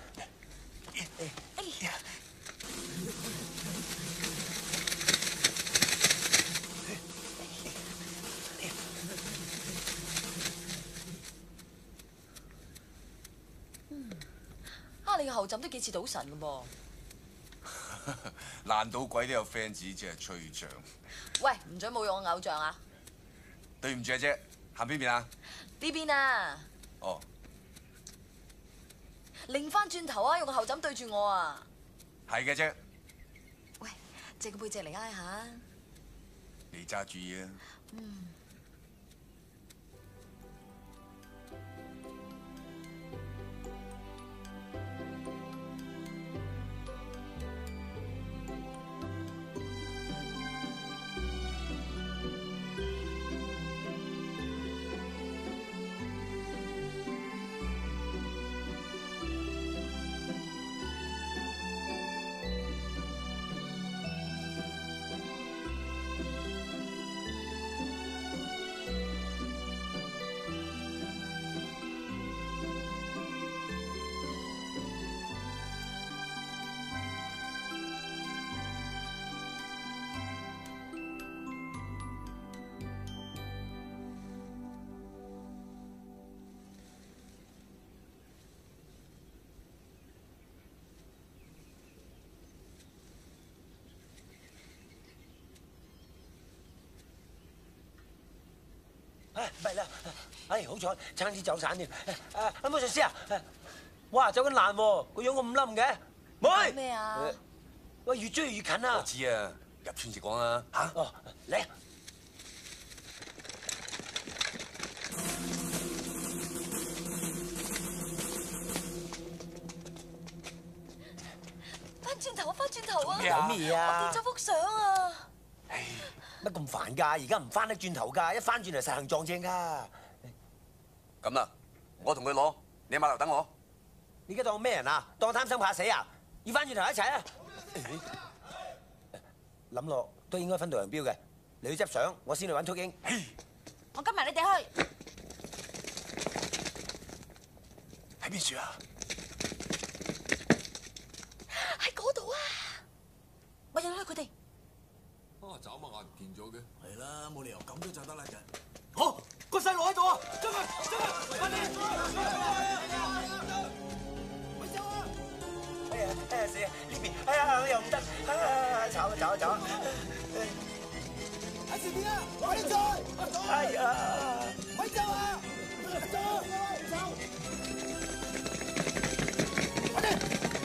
你個後枕都幾似賭神㗎噃。 爛到鬼都有 fans，只係吹脹。 喂，唔准侮辱我偶像啊！ 對唔住啊姐，行邊邊啊？ 呢邊啊！ 哦。 擰翻轉頭啊！用個後枕對住我啊！ 係嘅啫。 喂，借個背脊嚟挨下。 你揸主意啊！ 唔係啦，好彩差啲走散添。阿魔術師啊，哇，走緊爛喎，個樣咁冧嘅。妹咩啊？ 喂，越追越近啊！ 我知啊，入村直講啊，嚇。 哦，嚟。 翻轉頭啊，翻轉頭啊！ 有咩啊？ 我跌咗幅相啊！ 唉，乜咁煩㗎？而家唔翻得轉頭㗎，一翻轉嚟實行撞正㗎。 咁啦，我同佢攞，你喺碼頭等我。 你而家當我咩人啊？當我貪生怕死啊？要翻轉頭一齊啊！諗落都應該分道揚鑣嘅。你去執相，我先去揾禿鷹。 我跟埋你哋去。 喺邊處啊？ 喺嗰度啊！ 我引開佢哋。 啊，眨下眼唔見咗嘅。 係啦，冇理由咁都走得甩嘅。 好，個細路喺度啊！將佢，快啲！咪走啊！哎呀，死啊！呢邊，哎呀，又唔得，走！喺前面啊！快啲追！哎呀！咪走啊！走！快啲！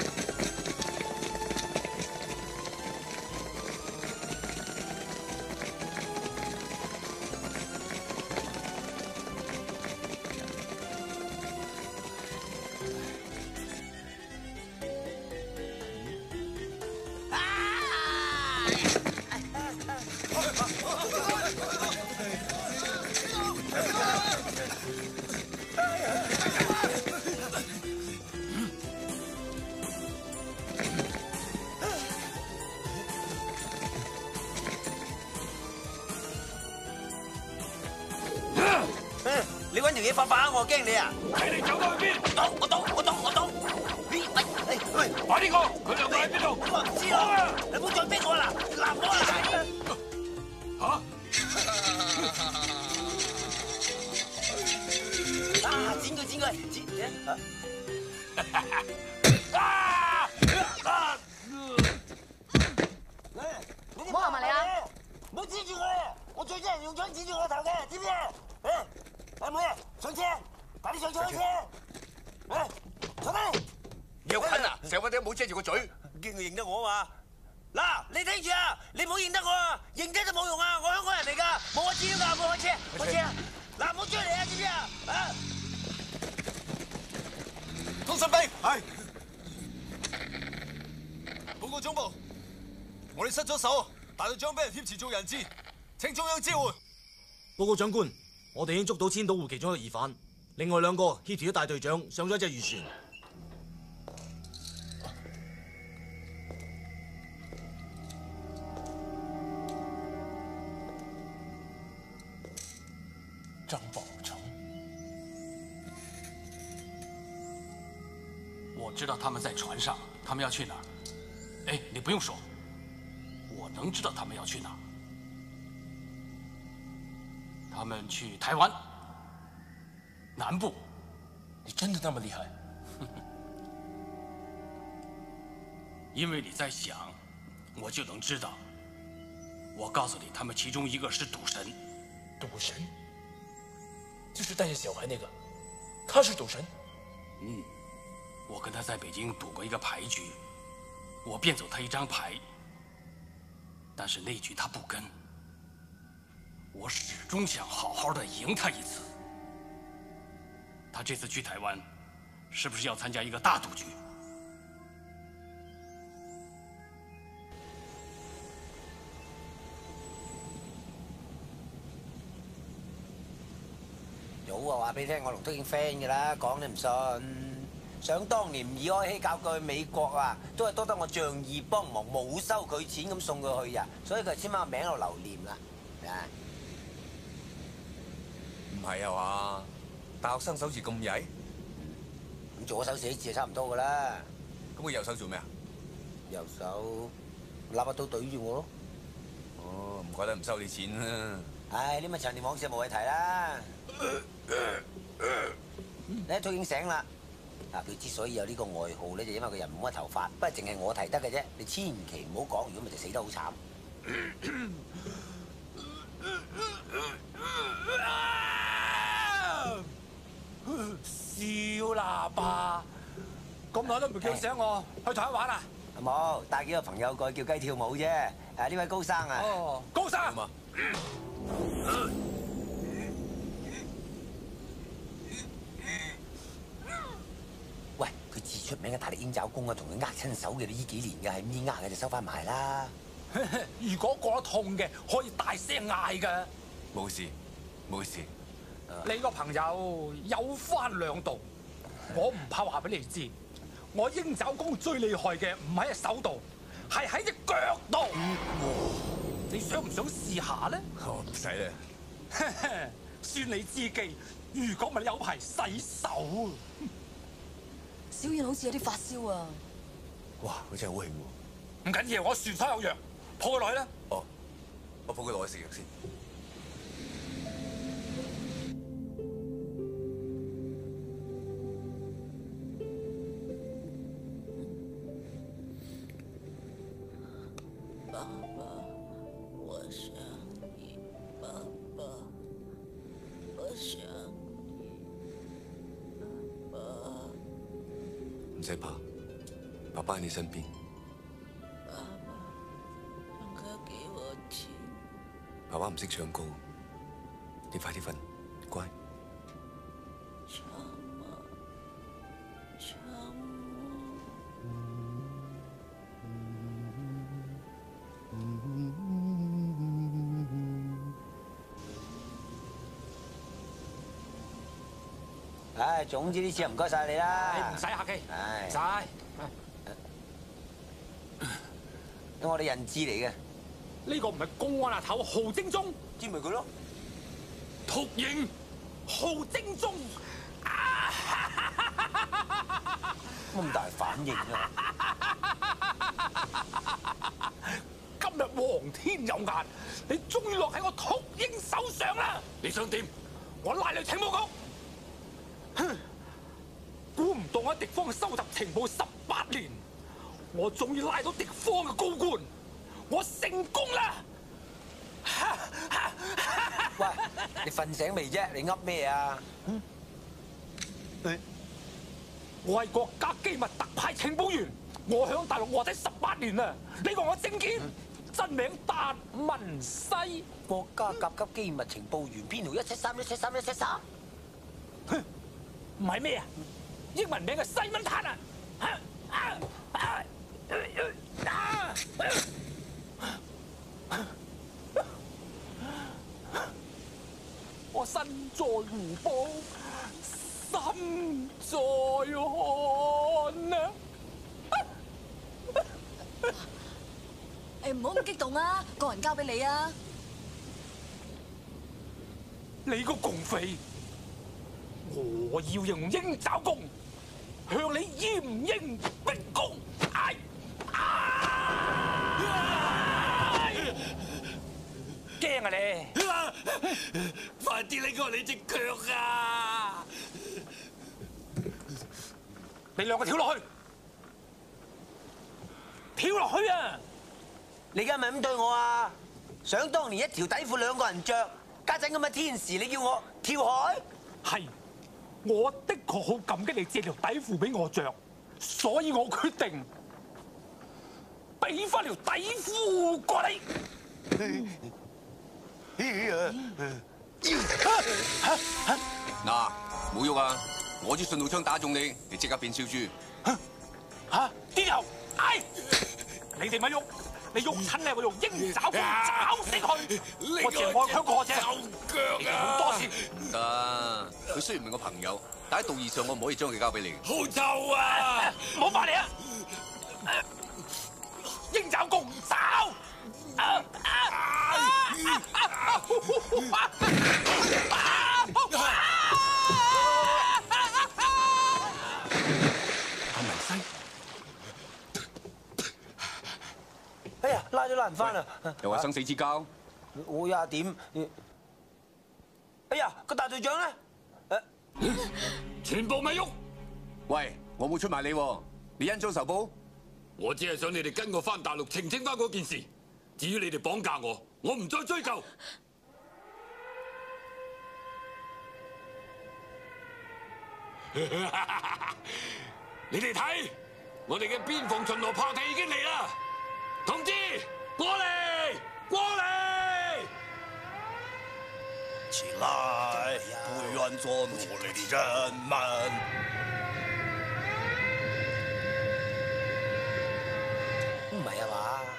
你揾條嘢發發我驚你啊！ 睇你走到去邊？ 我到！喂， 快啲講，佢兩個喺邊度？ 我唔知啦，你唔好再逼我啦，攔我啦！啊！剪佢！ 唔好行埋嚟啊！ 唔好指住我，我最憎人用槍指住我頭嘅，知唔知啊？阿妹，上車，快啲上車！坐低。 你有近啊？成日都冇遮住個嘴， 驚佢認得我嘛？嗱，你聽住啊！你唔好認得我啊！認得都冇用啊！我香港人嚟㗎，冇我資料㗎，冇開車，開車啊！嗱，唔好追嚟啊！知唔知啊？啊！ 通訊兵，係。報告總部，我哋失咗手，大隊長俾人挾持做人質，請中央支援。 報告長官，我哋已經捉到千島湖其中一個疑犯，另外兩個協調咗大隊長上咗一隻漁船。 张宝成，我知道他们在船上，他们要去哪儿？哎，你不用说，我能知道他们要去哪儿。他们去台湾南部。你真的那么厉害？因为你在想，我就能知道。我告诉你，他们其中一个是赌神。 赌神？就是带着小孩那个，他是赌神。 嗯，我跟他在北京赌过一个牌局，我变走他一张牌，但是那局他不跟，我始终想好好的赢他一次。他这次去台湾，是不是要参加一个大赌局？ 早啊，話俾你聽，我同禿鷹 friend 㗎啦，講你唔信。想當年吳爾開希教佢去美國啊，都係多得我仗義幫忙，冇收佢錢咁送佢去啊，所以佢簽翻個名喺度留念啦。啊， 唔係啊嘛？大學生手字咁曳， 咁左手寫字就差唔多㗎啦。 咁佢右手做咩啊？ 右手揦把刀對住我咯。 哦，唔怪得唔收你錢啦。 唉，呢咪長年往事無謂提啦。你禿鷹醒啦。嗱，佢之所以有呢個外號咧，就因為個人冇乜頭髮，不過淨係我提得嘅啫。你千祈唔好講，如果咪就死得好慘。 笑啦爸，咁耐都唔叫醒我，去台灣玩啊？ 冇，帶幾個朋友過去叫雞跳舞啫。誒，呢位高生啊。 哦，高生。喂，佢至出名嘅大力鷹爪功啊，同佢握親手嘅呢幾年嘅係唔知呃嘅就收翻埋啦。 如果覺得痛嘅，可以大聲嗌㗎。 冇事，冇事。 你個朋友有翻兩度，我唔怕話俾你知，我鷹爪功最厲害嘅唔喺隻手度，係喺隻腳度。你想唔想試下咧？ 唔使啦。 算你知機。如果唔係你有排洗手。 小燕好似有啲發燒啊！ 哇，佢真係好興喎。 唔緊要，我船手有藥，抱佢落去啦。 哦，我抱佢落去食藥先。 爸爸，我想你，爸爸，我想你，爸爸。 唔使怕，爸爸喺你身邊。 爸爸，唱歌給我聽。 爸爸唔識唱歌，你快啲瞓，乖。 唱啊，唱啊。 唉，總之呢次唔該晒你啦。 唔使客氣，唔使。 咁我哋人質嚟嘅。 呢個唔係公安阿頭何精忠， 知咪佢咯？ 禿鷹何精忠。 咁大反應啊！ 今日皇天有眼，你終於落喺我禿鷹手上啦！ 你想點？ 我拉你情報局。哼！估唔到我喺敵方收集情報18年，我終於拉到敵方嘅高官，我成功啦！ 喂，你瞓醒未啫？你噏咩啊？ 我係國家機密特派情報員，我響大陸臥底18年啦。呢個我證件，真名達文西， 國家甲級機密情報員編號173。 哼，唔係咩啊？英文名係西文坦啊！我身在湖北，心在漢啊！ 誒，唔好咁激動啊，個人交俾你啊！ 你個共匪，我要用鷹爪功向你嚴刑逼供！驚啊你！ 快啲拎開你隻腳啊！ 你兩個跳落去！跳落去啊！ 你而家咪咁對我啊？想當年一條底褲兩個人着，家陣咁嘅天時，你叫我跳海？ 係，我的確好感激你借條底褲俾我着，所以我決定俾翻條底褲過你。 嗱，冇喐啊！我支信號槍打中你，你即刻變燒豬。 嚇！啲油，哎！你哋咪喐，你喐親咧，我用鷹爪功爪死佢！我淨係我香過啫，你哋好多事。 唔得，佢雖然唔係我朋友，但喺道義上我唔可以將佢交俾你。 好臭啊！ 唔好翻嚟啊！鷹爪功爪！ 阿文西， 哎呀，拉都拉唔翻啦！ 又話生死之交， 我廿點。哎呀，個大隊長咧？ 全部咪喐！ 喂，我冇出賣你喎，你恩將仇報？ 我只係想你哋跟我翻大陸澄清翻嗰件事。至於你哋綁架我，我唔再追究。你哋睇，我哋嘅邊防巡邏炮艇已經嚟啦！同志，過嚟，過嚟！ 起來，不願做奴隸的人們。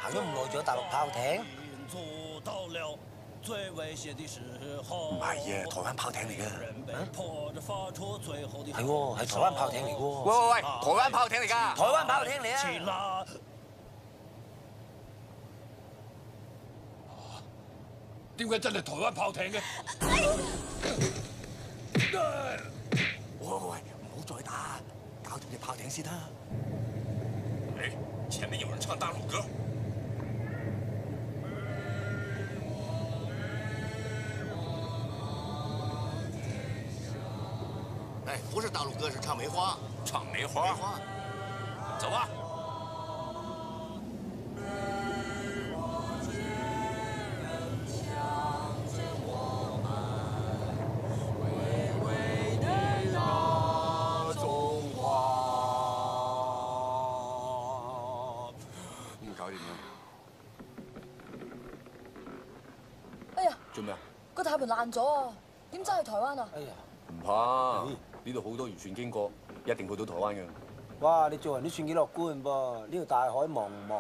行咗咁耐，仲有大陸炮艇？ 唔係啊，台灣炮艇嚟嘅。 係喎，係台灣炮艇嚟嘅喎。 喂，台灣炮艇嚟㗎。 台灣炮艇嚟啊！ 點解真係台灣炮艇嘅？ 喂，唔好再打，搞掂隻炮艇先啦。 哎，前面有人唱大陸歌。 哎，不是大陸歌，是唱梅花。 唱梅花。走吧。 做咩啊？個大盤爛咗啊！點走去台灣啊？ 哎呀，唔怕，呢度好多漁船經過，一定去到台灣嘅。 哇！你做人都算幾樂觀噃，呢條大海茫茫。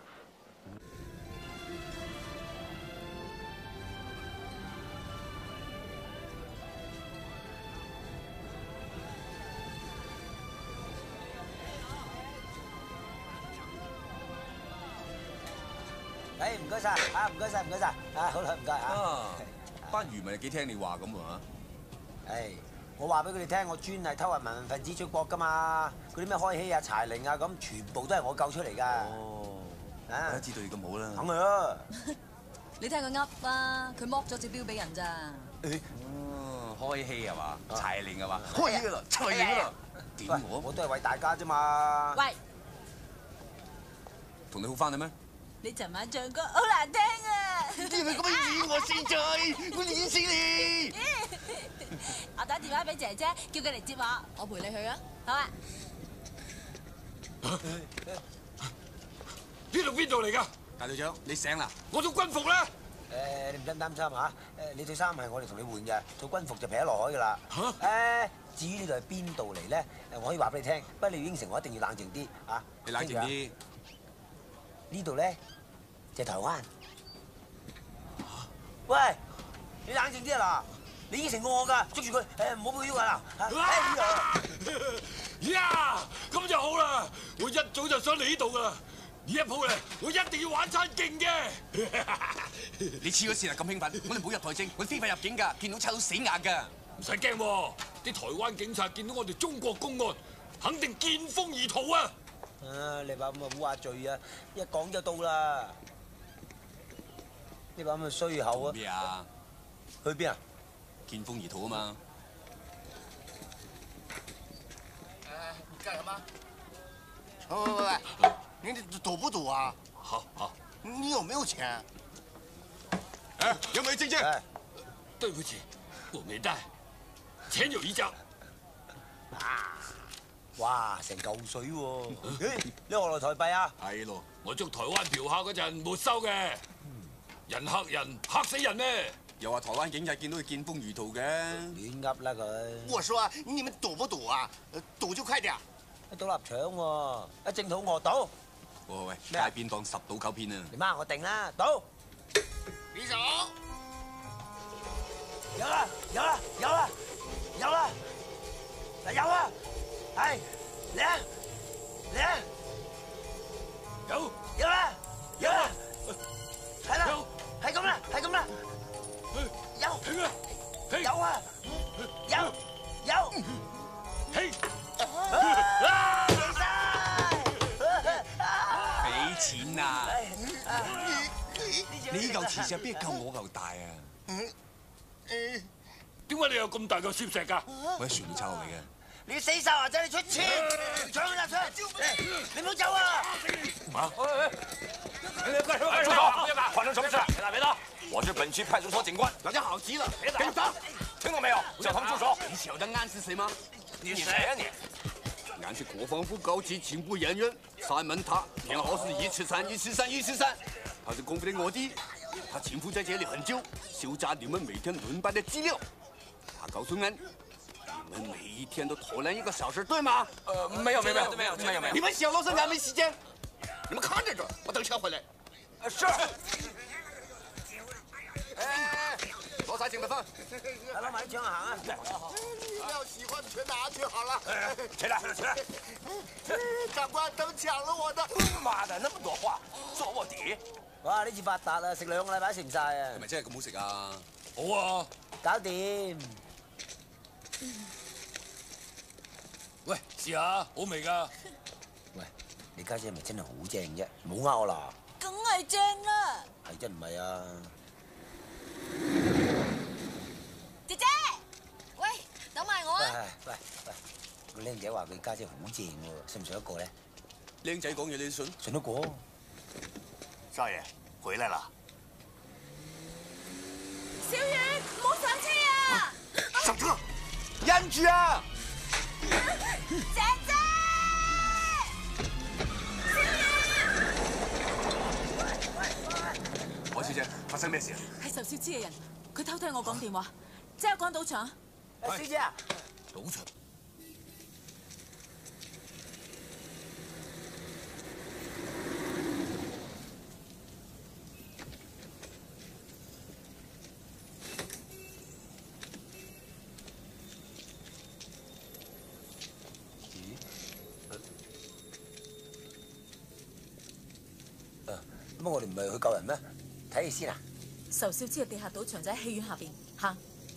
誒，唔該晒啊！唔該晒，唔該晒啊！好啦，唔該啊。 班漁民幾聽你話咁啊？ 誒，我話俾佢哋聽，我專係偷運民分子出國㗎嘛。嗰啲咩開禧啊、柴玲啊咁，全部都係我救出嚟㗎。 哦， 啊， 知道你咁好啦。 梗係啦。 你聽佢噏啦，佢剝咗隻錶俾人咋？ 開禧係嘛？柴玲係嘛？ 開禧啦，柴玲啦。點我都係為大家啫嘛。 喂， 同你好翻啦咩？ 你尋晚唱歌好難聽啊！ 點解咁樣演我先仔？我演死你！ 我打電話俾姐姐，叫佢嚟接我，我陪你去啊！好啊！ 呢度邊度嚟㗎？ 大隊長，你醒啦？ 我套軍服咧？ 你唔使擔心嚇，你套衫係我哋同你換嘅，套軍服就劈咗落海㗎啦。嚇！至於呢度係邊度嚟咧？我可以話俾你聽，不過你要應承我一定要冷靜啲嚇。 你冷靜啲。 呢度咧就係台灣。喂，你冷靜啲啊嗱！你應承過我㗎，捉住佢，唔好俾佢喐啊嗱！ 呀，咁就好啦！我一早就想嚟呢度㗎啦。呢一鋪咧，我一定要玩餐勁嘅。 你黐咗線啊！咁興奮，我哋冇入台證，我哋非法入境㗎，見到抽到死硬㗎。 唔使驚喎，啲台灣警察見到我哋中國公安，肯定見風而逃啊！ 你把咁嘅烏鴉嘴啊，一講就到啦！呢把咁嘅衰口啊！ 咩啊？ 去邊啊？ 見風而逃啊嘛！ 你幹什麼？喂，你賭不賭啊？ 好。 你有沒有錢？ 哎，有沒有證件？對不起，我沒帶，錢有一張。 哇！成嚿水喎！你何來台幣啊？ 係咯，我捉台灣嫖客嗰陣沒收嘅，人嚇人，嚇死人咩？ 又話台灣警察見到佢見風而逃嘅， 亂噏啦佢。 我說你們賭不賭啊？賭就快點。 賭臘腸喎，一正肚餓賭。 喂，街邊檔10賭9騙啊！ 你媽我定啦，賭。 你走。 有啦！嗱有啊！係，嚟啊！有啦！係啦，係咁啦！有， 嘿！ 俾錢啊！你呢嚿磁石邊夠我嚿大啊？ 點解你有咁大嚿攝石㗎？ 我喺船度抄落嚟嘅。 你死手啊！仔，你出錢，搶佢啦！你唔好走啊！ 啊！ 住手！發生什麼事？別打別打！我是本區派出所警官，大家好極了，別打！警察，聽到沒有？叫他們住手！ 你曉得安是誰嗎？ 你誰啊你？ 俺是國防部高級情報人員三門塔，編號是173。他是共匪的臥底，他潛伏在這裡很久，收集你們每天輪班的資料。他告訴俺，你們每一天都偷懶1個小時，對嗎？ 沒有。 你們小老實，俺沒時間。你們看着這，我等車回來。 是。哎，攞晒剩得分。 攞埋啲槍行啊！ 你要喜欢全拿去好了。 起来，起来！ 长官等抢了我的。 妈的，那么多话，做卧底。 哇！呢次發達啦，食2個禮拜食唔晒啊！ 係咪真係咁好食啊？ 好啊！ 搞掂。 喂，試下，好味㗎。 喂，你家姐係咪真係好正啫？唔好呃我啦。 梗係正啦！ 係真唔係啊？ 姐姐，喂，等埋我啊！ 喂，個僆仔話佢家姐好正喎，信唔信得過咧？ 僆仔講嘢你信？ 信得過。 少爺，回來了。 小雨，唔好上車啊！ 上車！ 忍住啊！ 姐姐， 何小姐，發生咩事啊？ 係仇小芝嘅人，佢偷聽我講電話，即刻趕賭場。 小姐啊！ 賭場。 咁我哋唔係去救人咩？睇戲先啊！ 仇小芝嘅地下賭場就喺戲院下邊，行。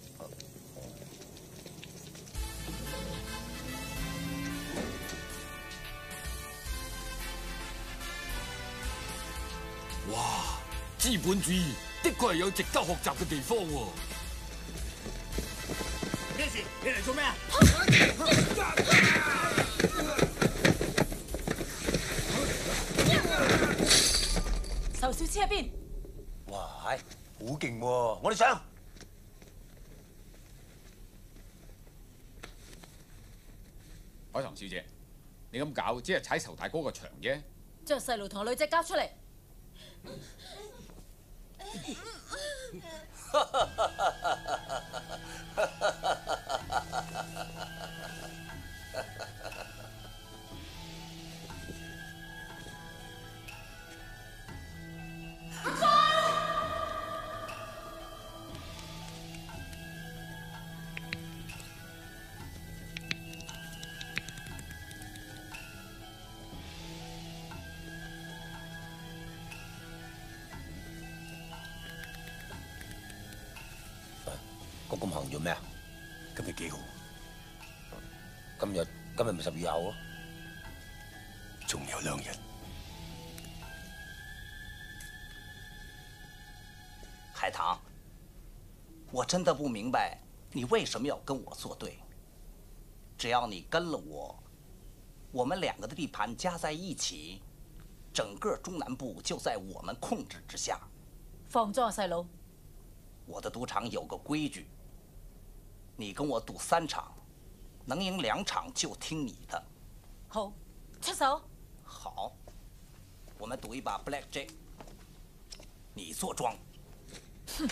哇！資本主義的確係有值得學習嘅地方喎。 咩事？你嚟做咩啊？ 仇小芝喺邊？ 哇，好勁喎！我哋上。 海棠小姐，你咁搞只係踩仇大哥個場啫。 將細路同個女仔交出嚟。 咁行做咩啊？ 今日幾號？ 今日咪10月後咯。 仲有2日。 海棠，我真的不明白你为什么要跟我作对。只要你跟了我，我们2个的地盘加在一起，整个中南部就在我们控制之下。 放咗啊，細佬！ 我的赌场有个规矩，你跟我赌3场，能赢2场就听你的。 好，出手。 好，我们赌一把 Black Jack， 你坐庄。 哼。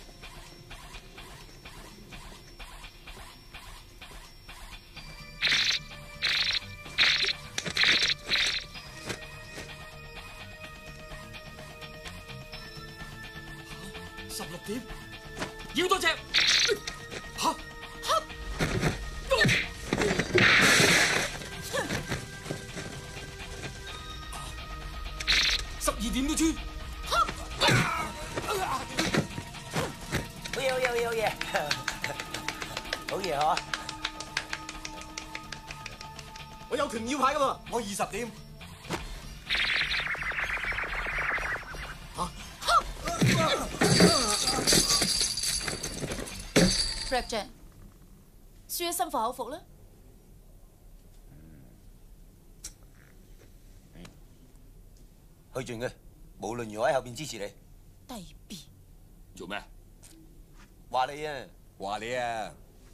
16點，要多隻。嚇！12點都輸。 好嘢，好嘢嗬！ 我有權唔要牌噶嘛？ 我20點。 Blackjack， 輸咗心服口服啦。 去盡佢，無論如何喺後邊支持你。 低 B。 做咩？ 話你啊！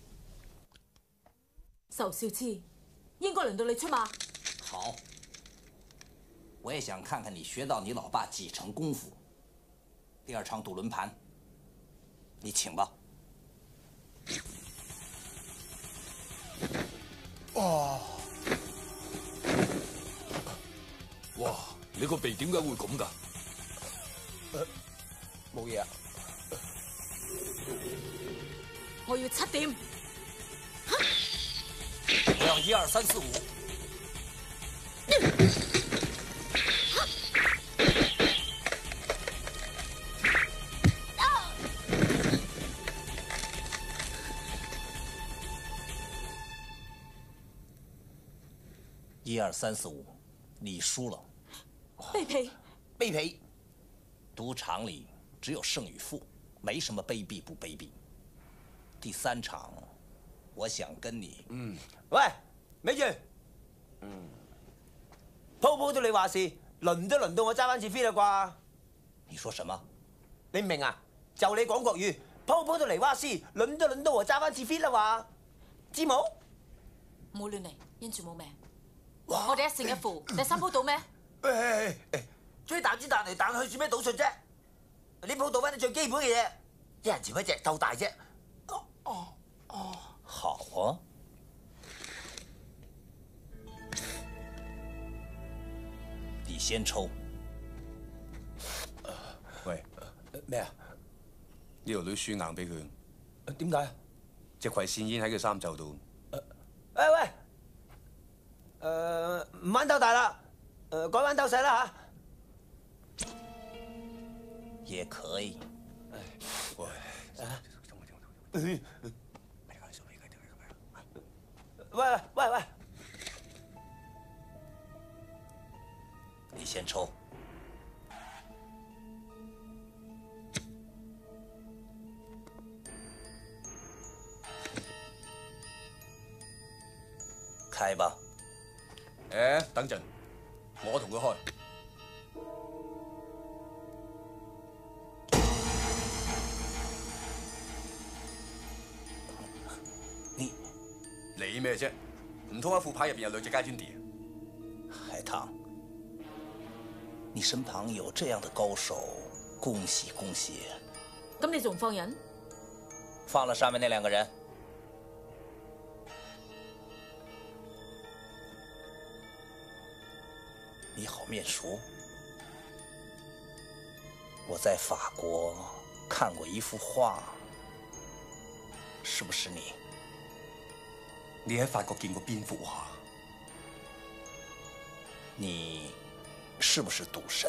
仇小芝，應該輪到你出馬。 好，我也想看看你學到你老爸幾成功夫。第2場賭輪盤，你請吧。 哇！你個鼻點解會咁㗎？ 冇嘢啊。 我要7點。 我要1、2、3、4、5。1、2、3、4、5，你输了。 卑鄙！ 卑鄙！赌场里只有胜与负，没什么卑鄙不卑鄙。第3场，我想跟你…… 喂，咪住！鋪鋪到你話事，輪都輪到我揸翻次 fit 啦啩？ 你說什麼？ 你唔明啊？就你講國語，鋪鋪到嚟話事，輪都輪到我揸翻次 fit 啦話，知冇？ 唔好亂嚟，因住冇命。我哋1勝1負，第3鋪賭咩？ 追彈珠彈嚟彈去，算咩賭術啫？呢鋪賭翻啲最基本嘅嘢，一人佔一隻鬥大啫。 好啊。你先抽。 喂， 咩啊？ 呢條女輸硬俾佢。 點解？ 隻葵扇煙喺佢衫袖度。 喂，唔玩鬥大啦，改玩鬥細啦嚇。 也可以。 喂。 喂， 你先抽。開吧。 等陣，我同佢開。你咩啫？唔通一副牌入邊有2隻街磚碟？ 海棠，你身旁有這樣的高手，恭喜恭喜！ 咁你仲放人？ 放了上面那2個人。你好面熟，我在法國看過一幅畫，是不是你？ 你喺法國見過邊幅畫？ 你是不是賭神？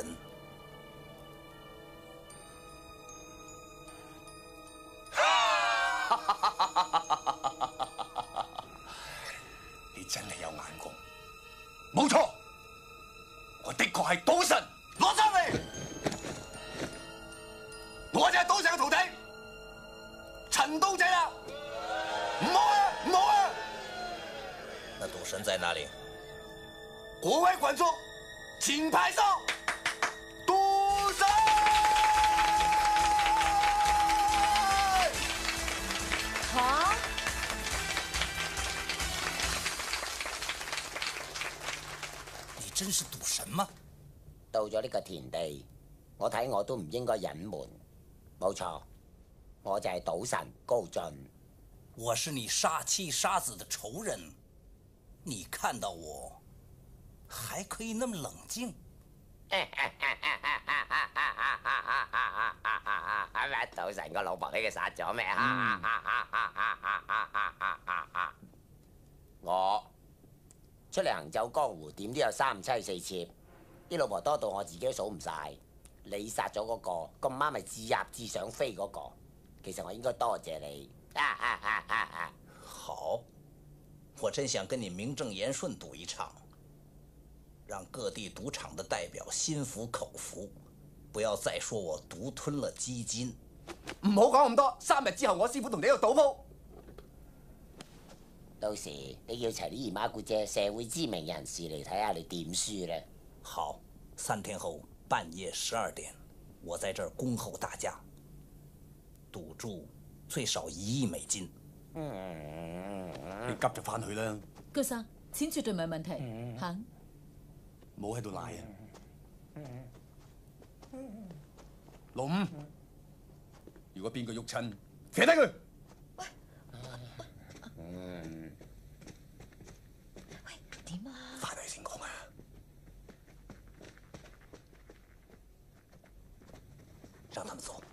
你真係有眼光，冇錯，我的確係賭神。攞上嚟，我就係賭神嘅徒弟，陳刀仔啦！唔好啊，唔好啊！ 那賭神在哪裡？ 國威管束，請拍手！賭神！ 嚇！ 你真是賭神嗎？ 到咗呢個田地，我睇我都唔應該隱瞞。冇錯，我就係賭神高進。 我是你殺妻殺子的仇人，你看到我還可以那麼冷靜？ 係咪賭神個老婆俾佢殺咗咩？我出嚟行走江湖，點都有3、5、7、4妾，啲老婆多到我自己都數唔晒。你殺咗嗰個，咁啱係自入自想飛嗰個，其實我應該多謝你。 好，我真想跟你名正言順賭一場，讓各地賭場的代表心服口服，不要再說我獨吞了基金。 唔好講咁多，3日之後我師傅同你喺度賭鋪。 到時你叫齊啲姨媽姑姐、社會知名人士嚟睇下你點輸咧。 好，3天後半夜12點，我在這兒恭候大家。賭注最少1億美金。 你急就翻去啦。 高生，錢絕對唔係問題，行。 冇喺度賴啊！老五，如果邊個喐親，射低佢。 點啊？ 翻去先講啊！ 让他们走，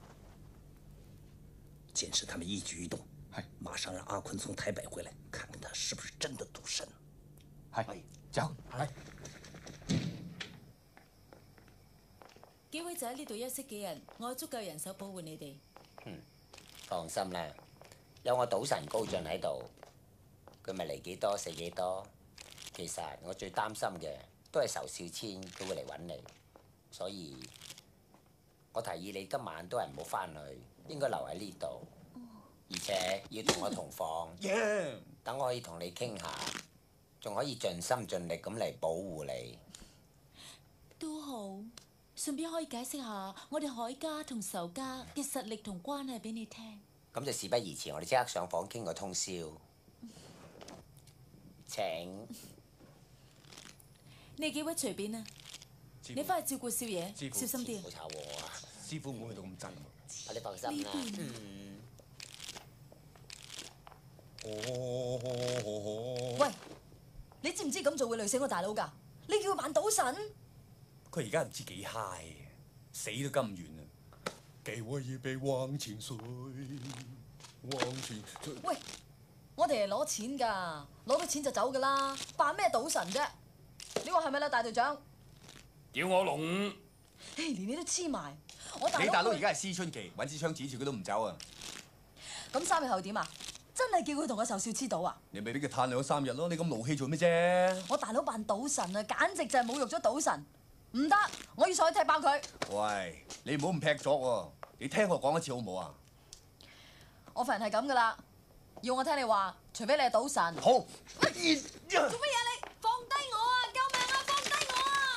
监视他们一举一动。马上让阿坤从台北回来，看看他是不是真的赌神。 係，走，係。 幾位就喺呢度休息幾日，我有足夠人手保護你哋。 放心啦，有我賭神高進喺度，佢咪嚟幾多死幾多。其實我最擔心嘅都係仇少千，佢會嚟揾你，所以我提議你今晚都係唔好翻去，應該留喺呢度，而且要同我同房，等我可以同你傾下，仲可以盡心盡力咁嚟保護你。 都好，順便可以解釋下我哋海家同仇家嘅實力同關係俾你聽。 咁就事不宜遲，我哋即刻上房傾個通宵。請。 你幾位隨便啊，你翻去照顧少爺，小心啲啊！ 唔好炒我啊！ 師傅唔好去到咁真。 你放心啦。 喂，你知唔知咁做會累死我大佬㗎？你叫佢扮賭神？ 佢而家唔知幾 high， 死都甘願啊！給我一杯忘情水，忘情水。 喂，我哋係攞錢㗎，攞到錢就走㗎啦，扮咩賭神啫？你話係咪啦，大隊長？ 叫我龍五。 連你都黐埋，我大佬。 你大佬而家係思春期，揾支槍指住佢都唔走啊！ 咁3日後點啊？真係叫佢同我仇少黐賭啊？ 你咪俾佢嘆兩3日咯，你咁勞氣做咩啫？ 我大佬扮賭神啊，簡直就係侮辱咗賭神，唔得，我要上去踢爆佢。 喂，你唔好咁劈咗喎，你聽我講一次好唔好啊？ 我份人係咁噶啦，要我聽你話，除非你係賭神。 好。 做乜嘢你？放低我啊！救命啊！放低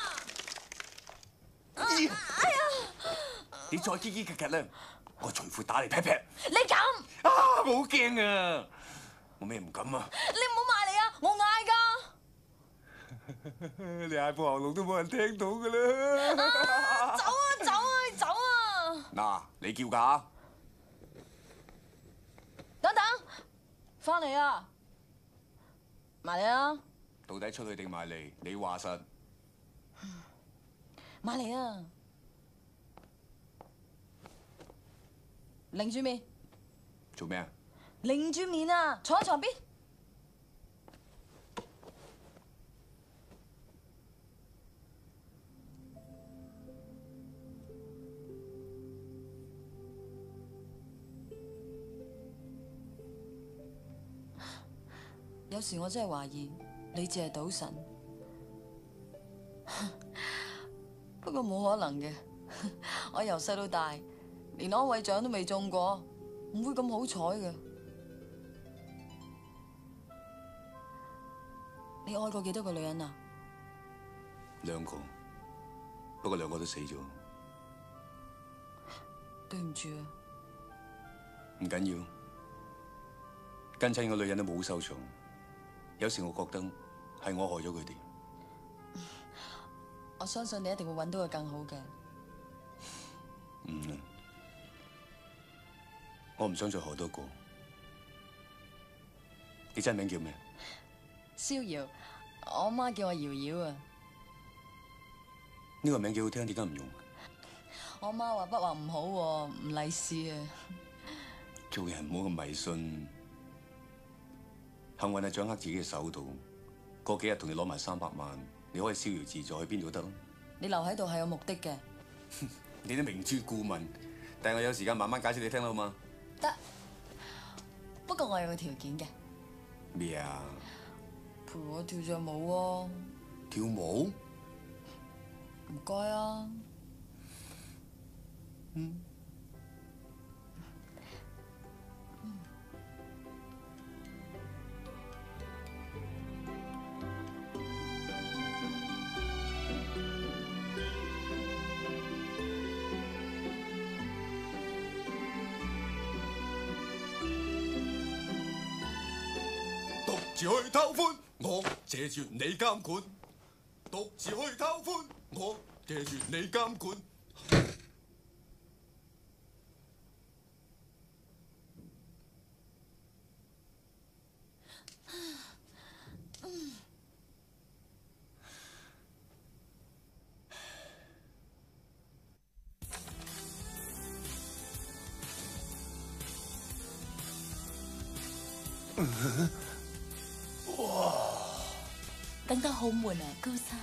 我啊！哎呀！ 你再嘰嘰劇劇咧，我除褲打你劈劈。 你敢？ 啊！我好驚啊！我咩唔敢啊？ 你唔好埋嚟啊！我嗌㗎。 你嗌破喉嚨都冇人聽到㗎啦！ 走啊！走啊！走啊！ 嗱，你叫㗎？ 等等，翻嚟啊！埋嚟啊！ 到底出去定埋嚟？你話實。 埋嚟啊！擰住面。 做咩啊？ 擰住面啊！坐喺床邊。有時我真係懷疑你只係賭神，不過冇可能嘅。我由細到大，連安慰獎都未中過，唔會咁好彩嘅。你愛過幾多個女人啊 2個，不過2個都死咗。 對唔住啊。 唔緊要，跟親個女人都冇收場。有時我覺得係我害咗佢哋。 我相信你一定會揾到個更好嘅。 我唔想再害多個。你真名叫咩？ 逍遙，我媽叫我瑤瑤啊。 呢個名幾好聽，點解唔用？ 我媽話筆畫唔好喎，唔利是啊。 做人唔好咁迷信。幸運係掌握自己嘅手度，過幾日同你攞埋300萬，你可以逍遙自在，去邊度都得。 你留喺度係有目的嘅。 你都明珠顧問，但係我有時間慢慢解釋你聽啦，好嗎？ 得，不過我有個條件嘅。 咩啊？ 陪我跳隻舞喎。 跳舞？ 唔該啊。 獨自去偷歡，我謝絕你監管。獨自去偷歡，我謝絕你監管。 哇！ 等得好悶啊，高生。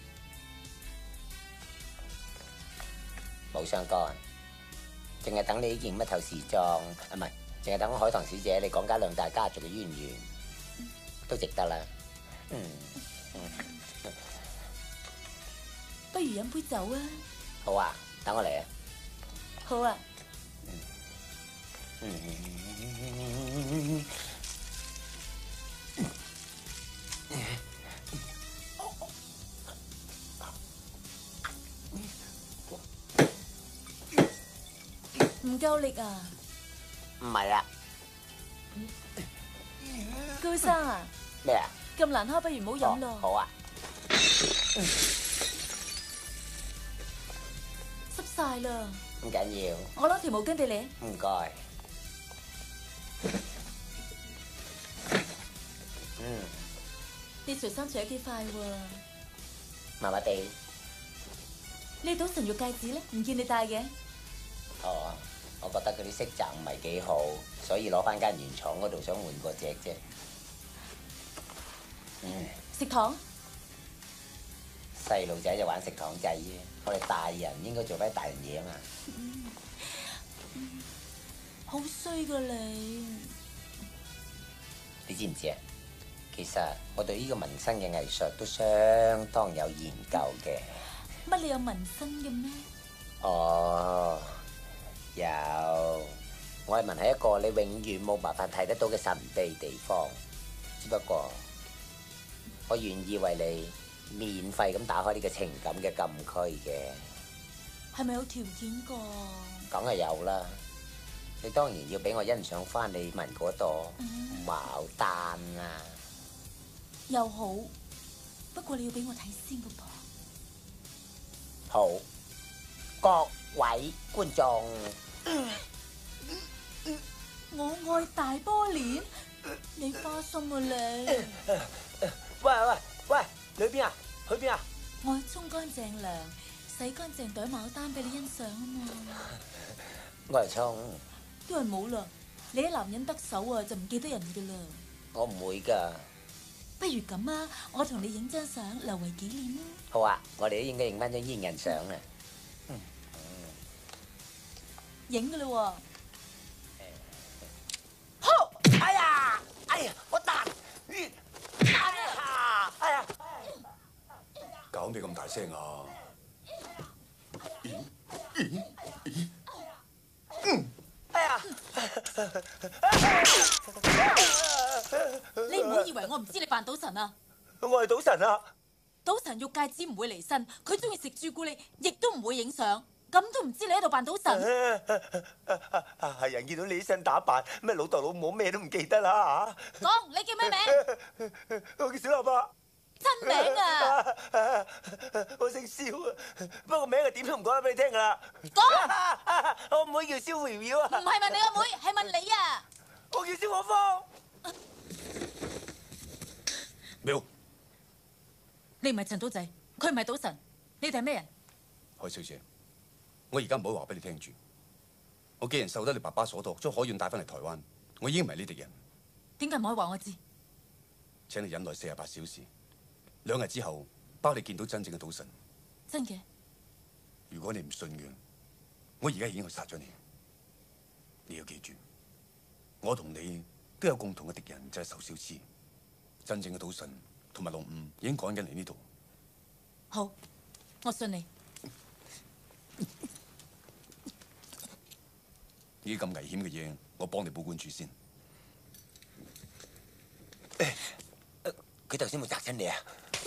冇相干，淨係等你呢件乜頭時裝，唔係，淨係等海棠小姐你講解兩大家族嘅淵源，都值得啦。 不如飲杯酒啊！ 好啊，等我嚟啊！ 好啊。唔夠力啊！ 唔係啊， 高生啊！ 咩啊？ 咁難喝，不如唔好飲咯。 好啊。 濕晒啦。 唔緊要。 我攞條毛巾俾你。 唔該。 你除衫除得幾快喎？ 麻麻地。 你賭神玉戒指咧？唔見你戴嘅。 哦，我覺得嗰啲色澤唔係幾好，所以攞翻間原廠嗰度想換個隻啫。 食糖？ 細路仔就玩食糖仔啫，我哋大人應該做翻大人嘢啊嘛。 好衰噶你！ 你知唔知啊？其實我對呢個紋身嘅藝術都相當有研究嘅。 乜你有紋身嘅咩？ 哦，有。我係紋喺一個你永遠冇辦法睇得到嘅神秘地方，只不過我願意為你免費咁打開呢個情感嘅禁區嘅。 係咪有條件㗎？ 梗係有啦。你當然要俾我欣賞翻你紋嗰朵牡丹啊！ 又好，不過你要俾我睇先㗎噃。 好，各位觀眾， 我愛大波臉，你花心啊你！ 喂，去邊啊？去邊啊？ 我去沖乾淨涼，洗乾淨朵牡丹俾你欣賞啊嘛。 我嚟沖。 都係冇啦，你啲男人得手啊，就唔記得人㗎啦。 我唔會㗎。 不如咁啊，我同你影張相留為紀念啦。 好啊，我哋都應該影翻張煙人相啊。 影㗎啦喎。 好！哎呀，我彈！哎呀！ 搞咩咁大聲啊？ 哎呀！ 你唔好以為我唔知你扮賭神啊！ 我係賭神啊！ 賭神玉戒指唔會離身，佢中意食朱古力，亦都唔會影相，咁都唔知你喺度扮賭神。 係人見到你一身打扮，咩老豆老母咩都唔記得啦嚇！ 講你叫咩名？ 我叫小立伯。 真名啊！ 我姓蕭啊，不過名係點都唔講得俾你聽噶啦。 講， 我唔可以叫蕭苗苗啊。 唔係問你個妹，係問你啊。 我叫蕭可芳。 苗， 你唔係陳賭仔，佢唔係賭神，你哋係咩人？ 海小姐，我而家唔好話俾你聽住。我既然受得你爸爸所託，將海遠帶翻嚟台灣，我已經唔係呢敵人。 點解唔可以話我知？ 請你忍耐48小時。2日之後，包你見到真正嘅賭神。 真嘅？ 如果你唔信嘅，我而家已經去殺咗你。你要記住，我同你都有共同嘅敵人，就係仇小痴。真正嘅賭神同埋龍五已經趕緊嚟呢度。 好，我信你。 呢啲咁危險嘅嘢，我幫你保管住先。 佢頭先冇砸親你啊？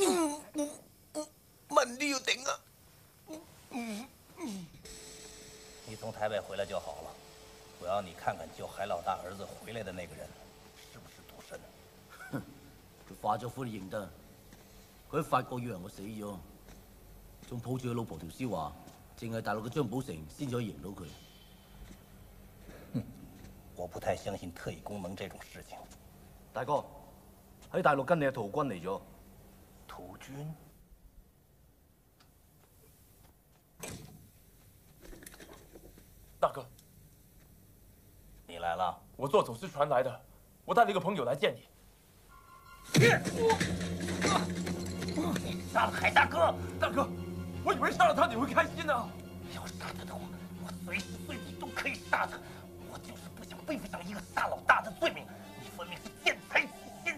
問都要頂啊！ 你從台北回來就好了，我要你看看救海老大兒子回來的那個人，是不是賭神？ 哼，佢化咗灰認得，佢喺法國以為我死咗，仲抱住佢老婆條屍話，淨係大陸嘅張寶成先至可以贏到佢。 哼，我不太相信特異功能這種事情。 大哥，喺大陸跟你嘅屠軍嚟咗。 屠軍？ 大哥， 你來了。 我坐走私船來的， 我带了一个朋友来见你。 杀了海大哥！ 大哥，我以为杀了他你会开心呢。 要杀他的话，我随时随地都可以杀他。我就是不想背负上一个杀老大的罪名。你分明是见财起心，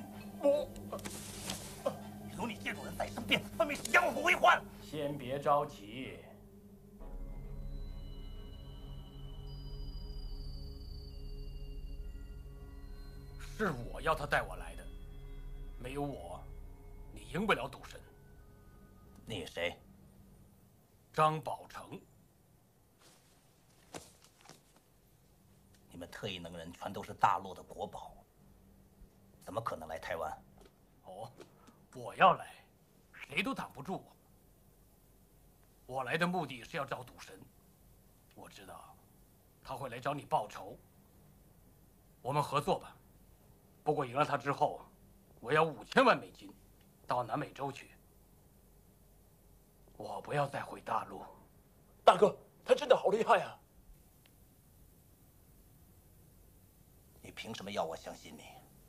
有你这种人在身边，分明是养虎为患。 先别着急。是我要他带我来的，没有我，你赢不了赌神。 你谁？ 张宝成。 你们特异能人全都是大陆的国宝，怎么可能来台湾？ 哦，我要来，谁都挡不住我。我来的目的是要找赌神，我知道他会来找你报仇。我们合作吧。不过赢了他之后，我要5000万美金，到南美洲去。我不要再回大陆。大哥，他真的好厉害啊！ 你凭什么要我相信你？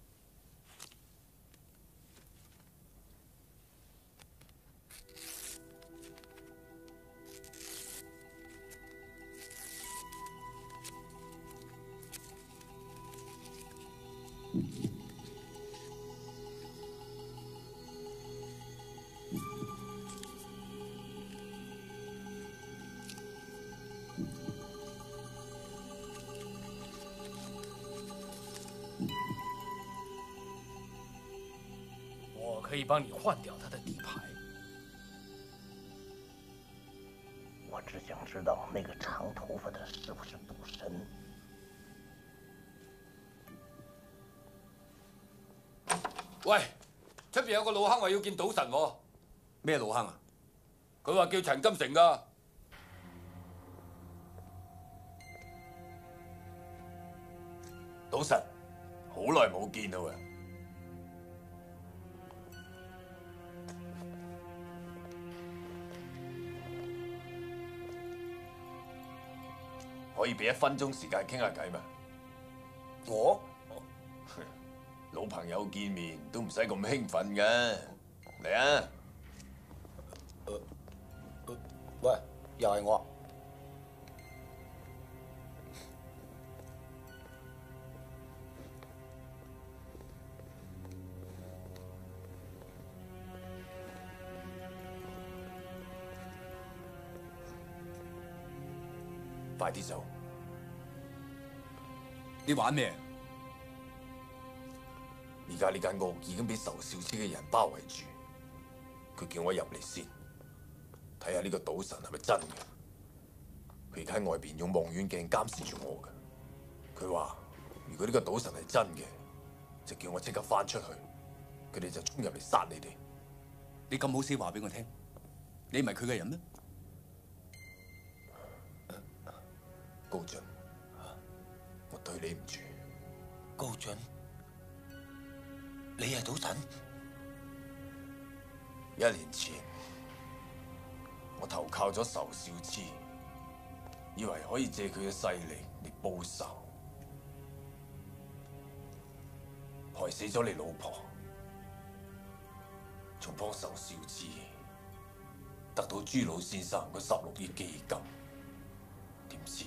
我可以帮你换掉他的底牌。 我只想知道那个长头发的是不是赌神。 喂，出邊有個老坑話要見賭神喎。 咩老坑啊？ 佢話叫陳金城㗎。 賭神，好耐冇見啦喎。可以俾1分鐘時間傾下偈嘛？ 我老朋友見面都唔使咁興奮嘅，嚟啊！ 喂，又係我。 快啲走！ 你玩咩？ 而家呢間屋已經俾仇少黐嘅人包圍住，佢叫我入嚟先，睇下呢個賭神係咪真嘅。佢而家喺外邊用望遠鏡監視住我嘅。佢話：如果呢個賭神係真嘅，就叫我即刻翻出去，佢哋就衝入嚟殺你哋。 你咁好死話俾我聽，你唔係佢嘅人咩？ 高進，我對你唔住。 高進，你係賭神 ？1年前，我投靠咗仇少黐，以為可以借佢嘅勢力嚟報仇，害死咗你老婆，仲幫仇少黐得到朱老先生嗰16億基金。點知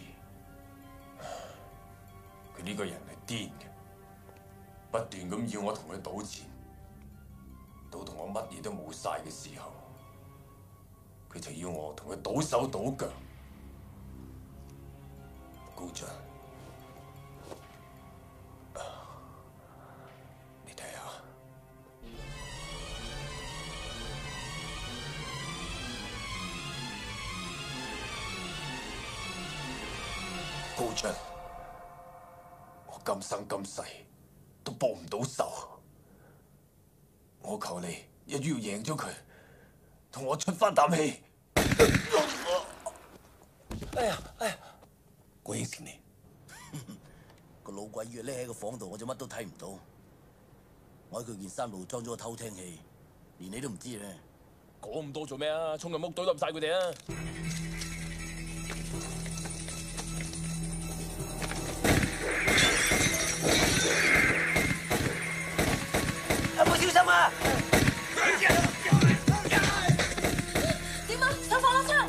佢呢個人係癲嘅，不斷咁要我同佢賭錢，賭到我乜嘢都冇晒嘅時候，佢就要我同佢賭手賭腳。高進，你睇下，高進。今生今世都報唔到仇，我求你一於要贏咗佢，同我出翻啖氣。 哎呀，我應承你。個老鬼越匿喺個房度，我就乜都睇唔到。我喺佢件衫度裝咗個偷聽器，連你都唔知咧。 講咁多做咩啊？衝入屋懟冧晒佢哋啊！ 老蔡！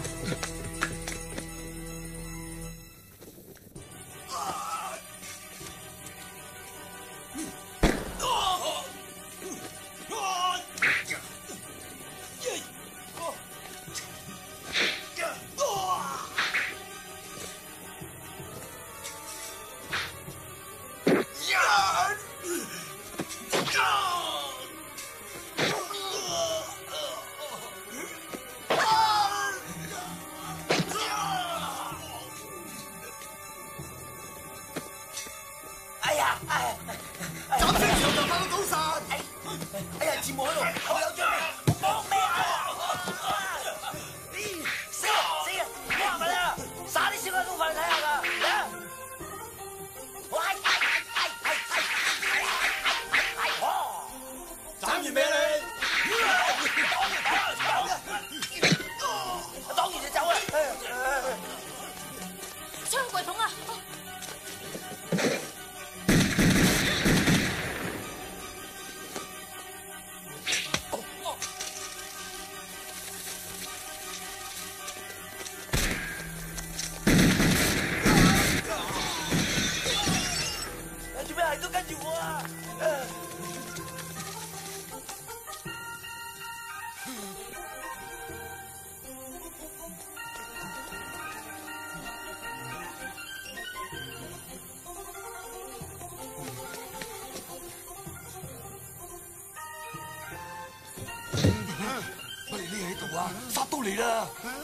殺到嚟啦！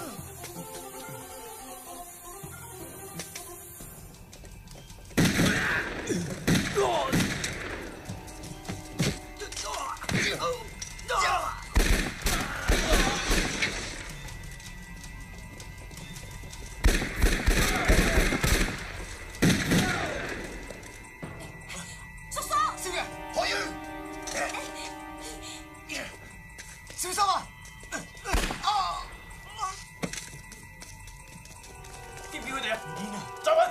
叔叔， 少爺，可以。小心啊！ 點叫佢哋啊？唔見啊！再揾。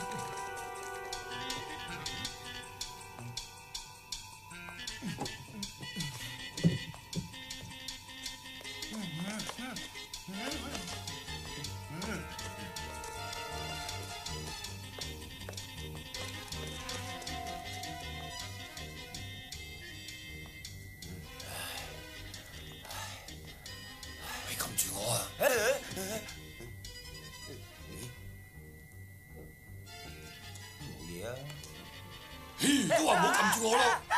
你撳住我啊！ 都話唔好撳住我咯。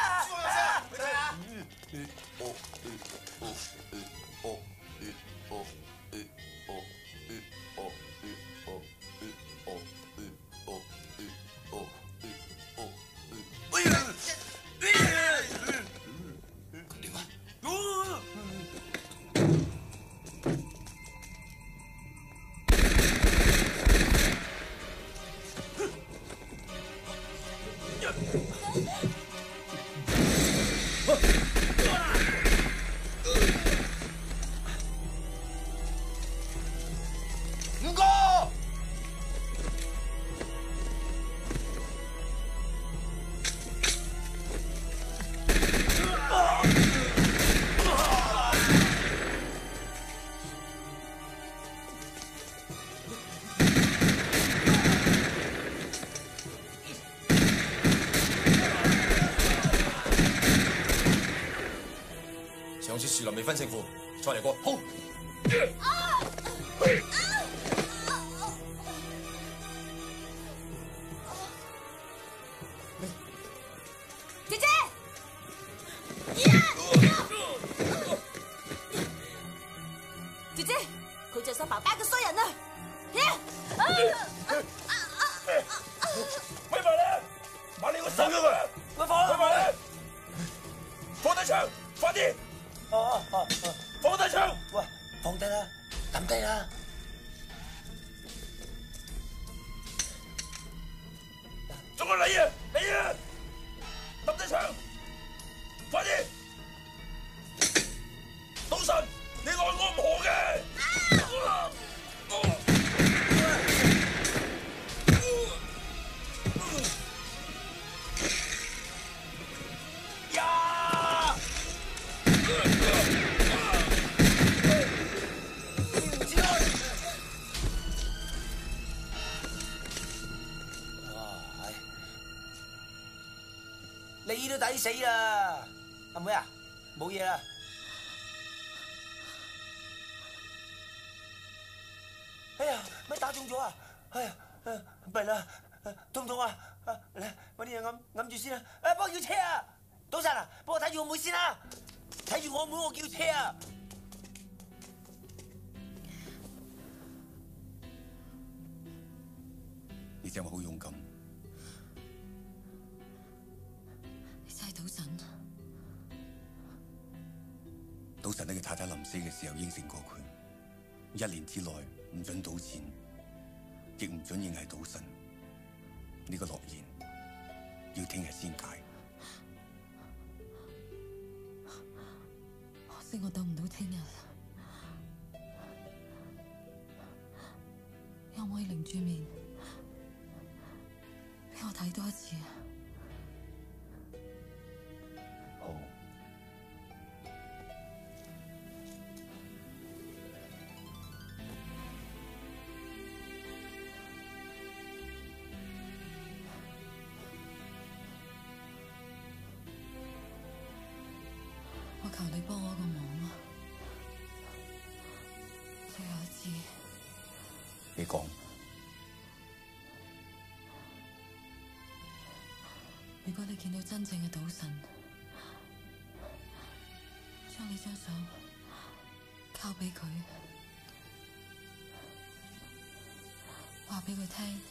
五哥， 上次樹林未分勝負，再嚟過。好。 姐姐，姐姐，佢就係爸爸嘅衰人啊！ 咪埋啦！埋你個手㗎嘛！咪埋啦！放低槍，快啲！放低槍！ 喂，放低啦，抌低啦！ 仲係你啊！你啊！抌低槍！快啲！賭神，你奈我唔何嘅！ 子都抵死啦！阿妹啊，冇嘢啦。哎呀，咪打中咗啊！哎呀，弊啦，痛唔痛啊？嚟，揾啲嘢揞住先啦。誒，幫我叫車啊！賭神啊，幫我睇住我妹先啦，睇住我妹，我叫車啊！ 你真係好勇敢。 你真係賭神？ 賭神喺佢太太臨死嘅時候應承過佢，1年之內唔准賭錢，亦唔准認係賭神。呢個諾言要聽日先解。 可惜我等唔到聽日。可唔可以擰住面俾我睇多一次啊？ 好。 我求你幫我個忙啊！最後一次。 你講。 如果你見到真正嘅賭神，將你張相交俾佢，話俾佢聽，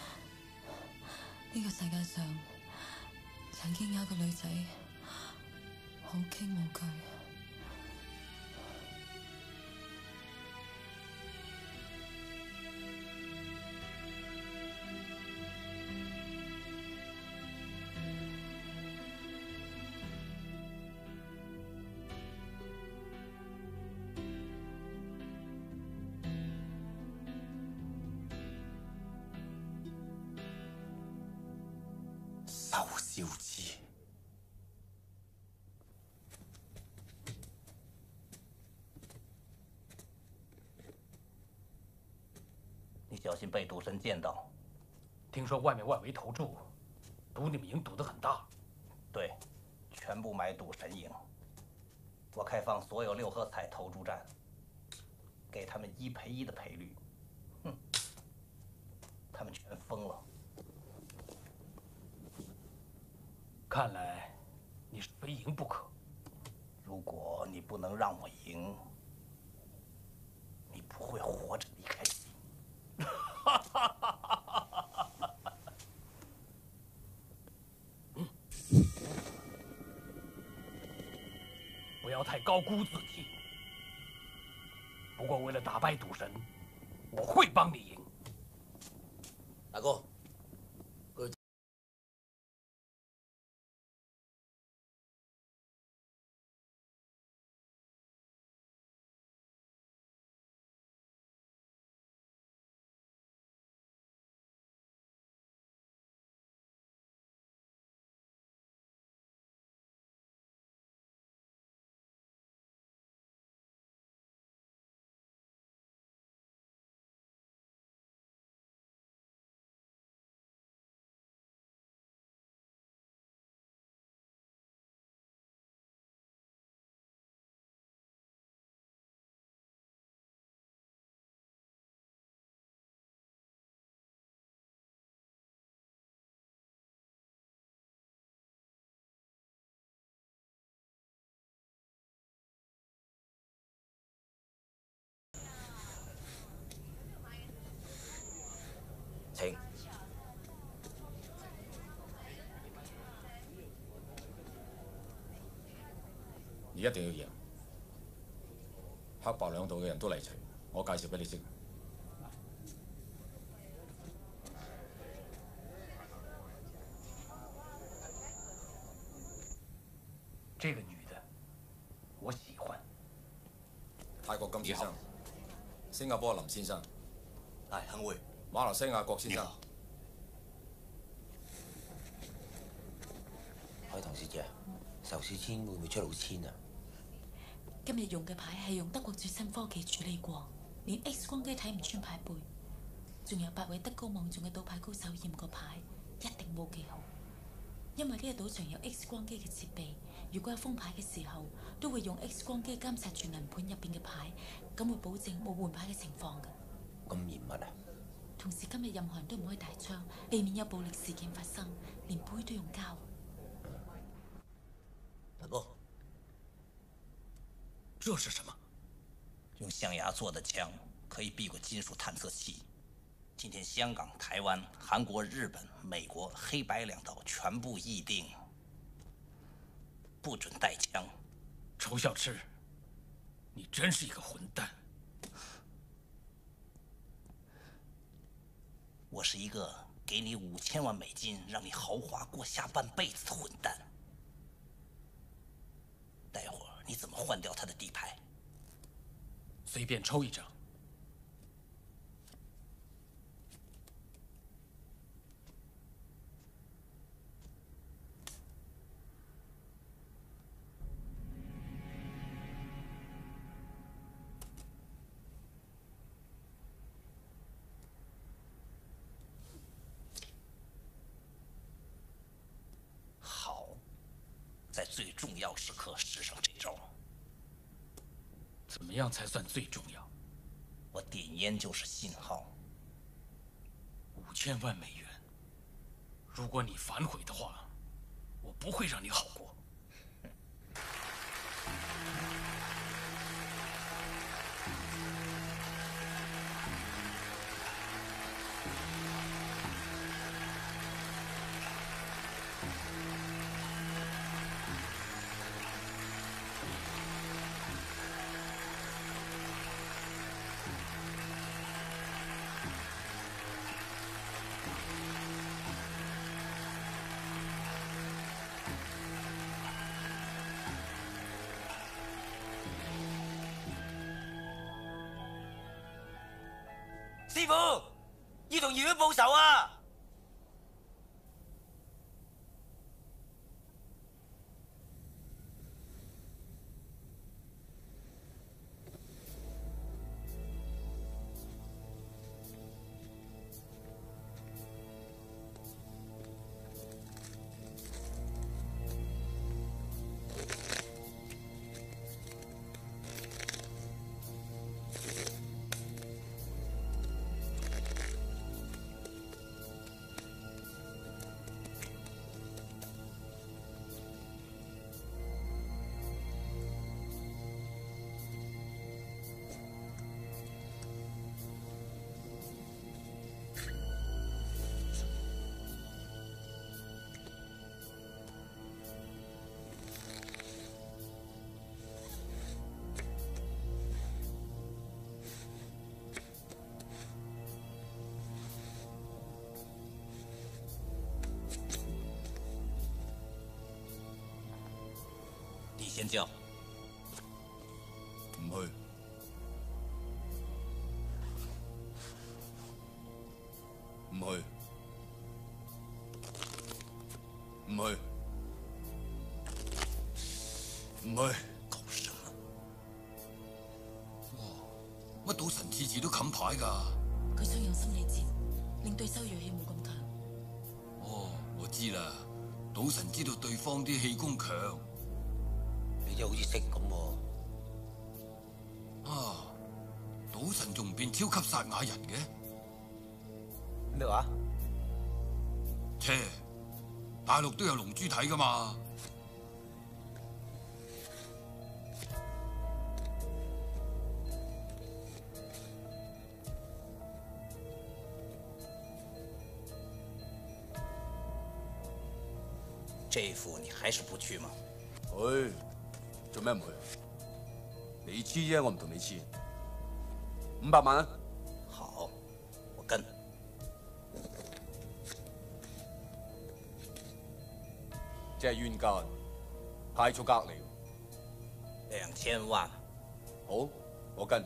呢個世界上曾經有一個女仔好傾無懼。 仇少之， 你小心被赌神见到。 听说外面外围投注，赌你们赢赌得很大。 对，全部买赌神赢。我开放所有6合彩投注站，给他们1赔1的赔率。哼，他们全疯了。 看来你是非赢不可。 如果你不能让我赢，你不会活着离开这里。 不要太高估自己。不过为了打败赌神，我会帮你赢。 大哥。 請。 你一定要贏，黑白兩道嘅人都嚟齊，我介紹俾你識。 这个女的，我喜欢。 泰國金先生，新加坡林先生， 係幸會。 馬來西亞郭先生。 海棠小姐，仇小千會唔會出老千啊？ 今日用嘅牌係用德國最新科技處理過，連 X 光機睇唔穿牌背，仲有8位德高望重嘅賭牌高手驗過牌，一定冇記號。 因為呢個賭場有 X 光機嘅設備，如果有封牌嘅時候，都會用 X 光機監察住銀盤入邊嘅牌，咁會保證冇換牌嘅情況㗎。 咁嚴密啊！ 同時今日任何人都唔可以帶槍，避免有暴力事件發生，連杯都用膠。 大哥， 这是什么？用象牙做的枪可以避过金属探测器。今天香港、台湾、韩国、日本、美国、黑白两道全部议定，不准带枪。 仇小吃，你真是一个混蛋！ 我是一个给你5000万美金，让你豪华过下半辈子的混蛋。待会儿你怎么换掉他的底牌？ 随便抽一张。 在最重要时刻使上这招， 怎么样才算最重要？ 我点烟就是信号。 5000万美元，如果你反悔的话，我不会让你好过。 師傅，要同姚報仇啊！ 你先叫。 唔去。唔去。唔去。唔去。 搞什麼？ 乜賭神次次都冚牌㗎？ 佢想用心理戰，令對手銳氣冇咁強。 哦，我知啦。賭神知道對方啲氣功強。 你真係好似識咁喎！ 啊，賭神仲唔變超級撒亞人嘅？ 咩話？ 切，大陸都有龍珠睇㗎嘛！ 这一副你还是不去吗？ 去。 做咩唔去？你黐啫，我唔同你黐。500萬啊！ 好，我跟。 即係冤家，派出隔離。 2000萬。 好，我跟。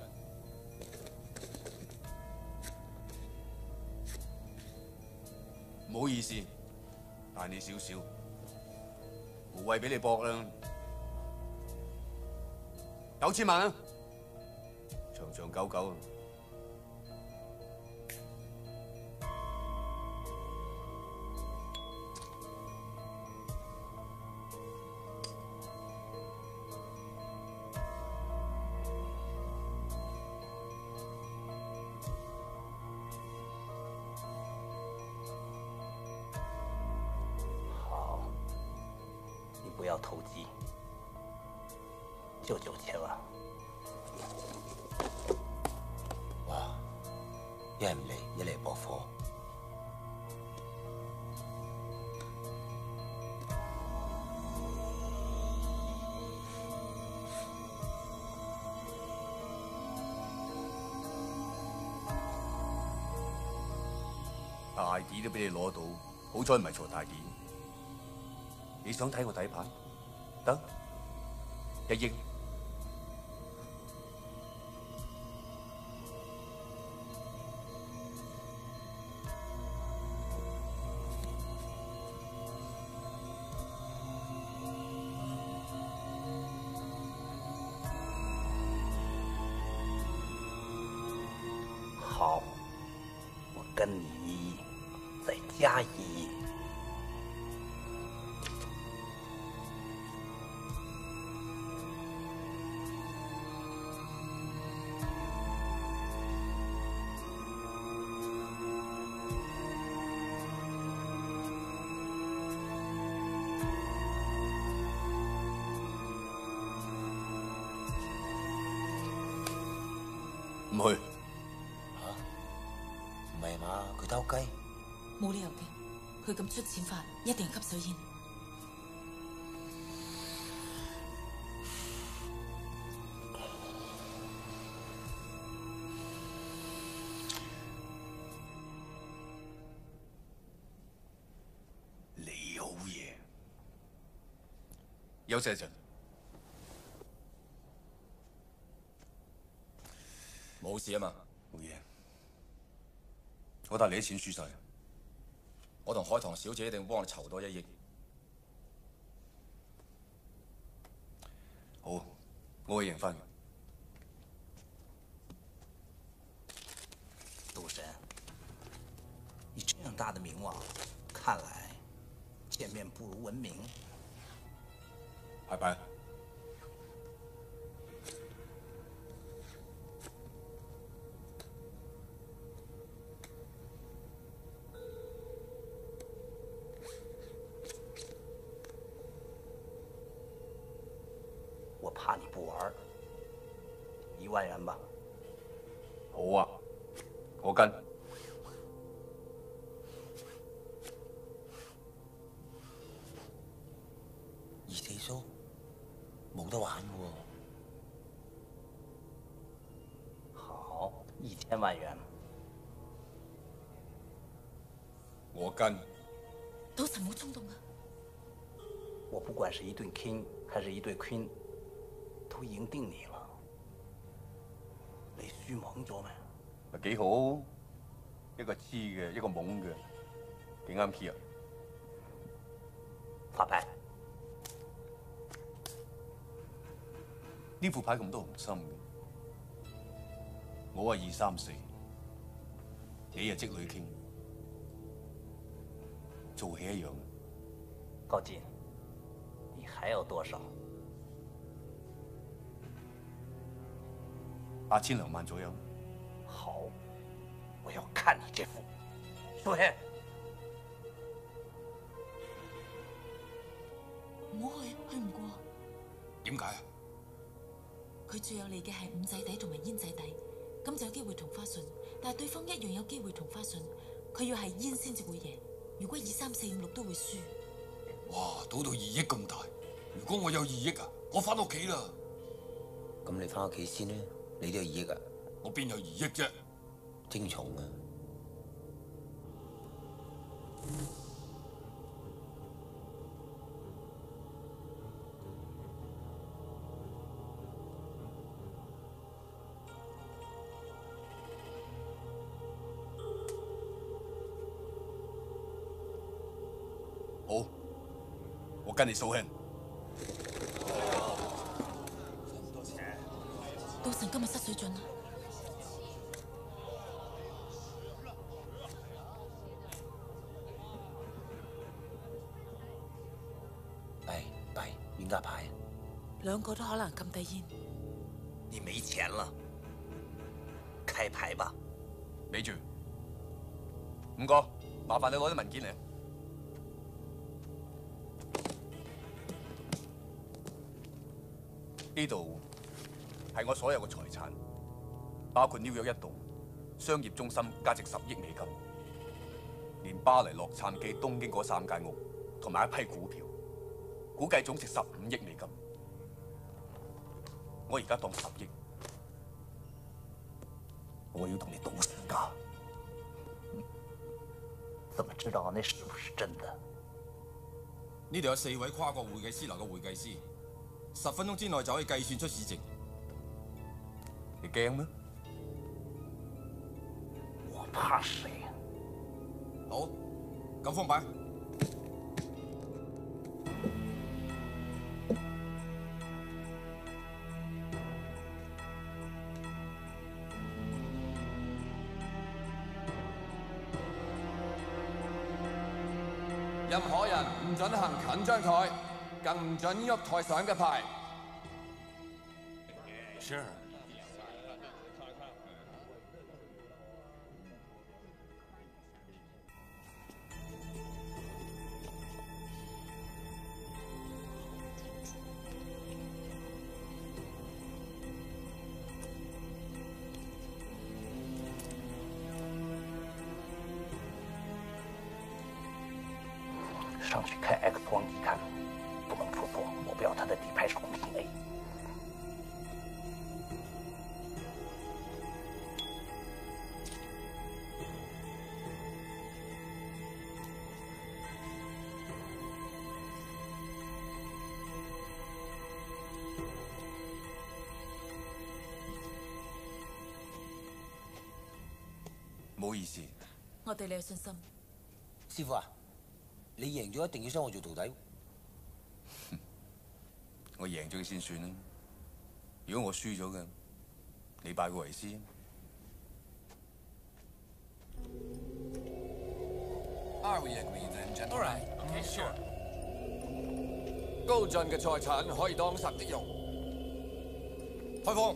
唔好意思，大你少少，無謂俾你搏啦。 9000萬啊，長長久久啊！ 不要投机，就9000万。 哇！一係唔嚟，一嚟搏火。 大啲都俾你攞到，好彩唔係鋤大啲。你想睇我底牌？得1億。 好，我跟你1亿，再加1亿。 唔去。 唔係嘛？佢偷雞。 冇理由嘅，佢咁出錢法，一定係吸手煙。 你好嘢，休息一陣。 冇事啊嘛？ 冇嘢。我帶你啲錢輸晒。 我同海棠小姐一定幫你籌多1億。 好，我會贏翻嘅。 赌神，你这样大的名望，看来见面不如闻名。 拜拜。 我怕你不玩，1万元吧。 好啊，我跟。 2、4蘇冇得玩喎。 好，1000萬元。 我跟。 賭神冇衝動啊！ 我不管是1對 king 還是1對 queen， 都贏定你了。你輸懵咗咩？ 咪幾好，一個知嘅，一個懵嘅，幾啱 key 啊！ 發牌。 呢副牌咁多紅心嘅，我係2、3、4，你係織女傾，做戲一樣。 高進，你還有多少 ？8000兩萬左右。 好，我要看你這副。蘇慶， 唔好去，去唔過。 點解啊？ 佢最有利嘅係5仔底同埋煙仔底，咁就有機會同花順，但係對方一樣有機會同花順，佢要係煙先至會贏。如果2、3、4、5、6都會輸。 哇！賭到2億咁大，如果我有2億啊，我翻屋企啦。 咁你翻屋企先啦，你都有2億啊？ 我邊有2億啫？ 精重啊！ 好，我跟你掃興。 賭神今日失水準啦！ 弊，冤家牌。 兩個都可能撳低煙。 你沒錢了，開牌吧。 咪住，5個，麻煩你攞啲文件嚟。 呢度係我所有嘅財產，包括紐約一棟商業中心，價值10億美金，連巴黎、洛杉磯、東京嗰3間屋，同埋一批股票，估計總值15億美金。我而家當10億，我要同你賭身家。 怎麼知道那是不是真的？ 呢度有4位跨國會計師樓嘅會計師，10分鐘之內就可以計算出市值。 你驚咩？ 我怕誰？ 好，咁封牌。任何人唔准行近張台，更唔准喐台上嘅牌。 是。 上去开 X 光机看，不能出错，我不要他的底牌是红心 A。 唔好意思， 我對你有信心。 師傅啊！你贏咗一定要收我做徒弟。 我贏咗先算啦。如果我輸咗嘅，你拜我為師。 Are we agreed then, gentlemen? All right. Okay, sure. 高進嘅財產可以當10億用。開放。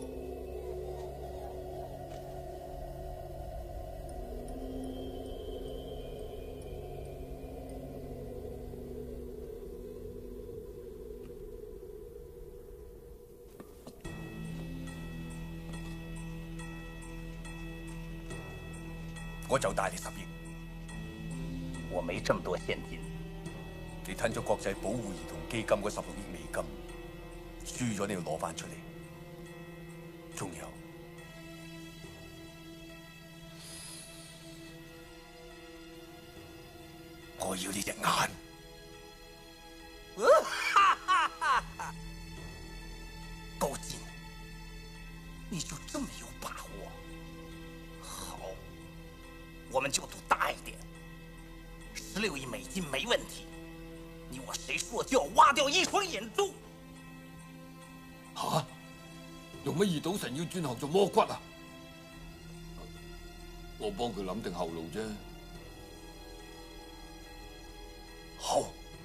我就帶你10億。 我沒這麼多現金。 你吞咗國際保護兒童基金嗰16億美金，輸咗你要攞翻出嚟。仲有，我要呢隻眼。 高進，你就這麼有把握？好。我們就賭大一點，16億美金沒問題。你我誰說就要挖掉一雙眼珠？ 吓？用乜二賭神要轉行做魔骨啊？我幫佢諗定後路啫。 好。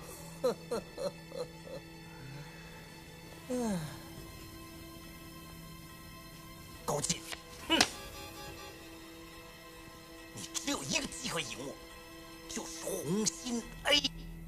高進。只有一個機會贏我，就是紅心 A。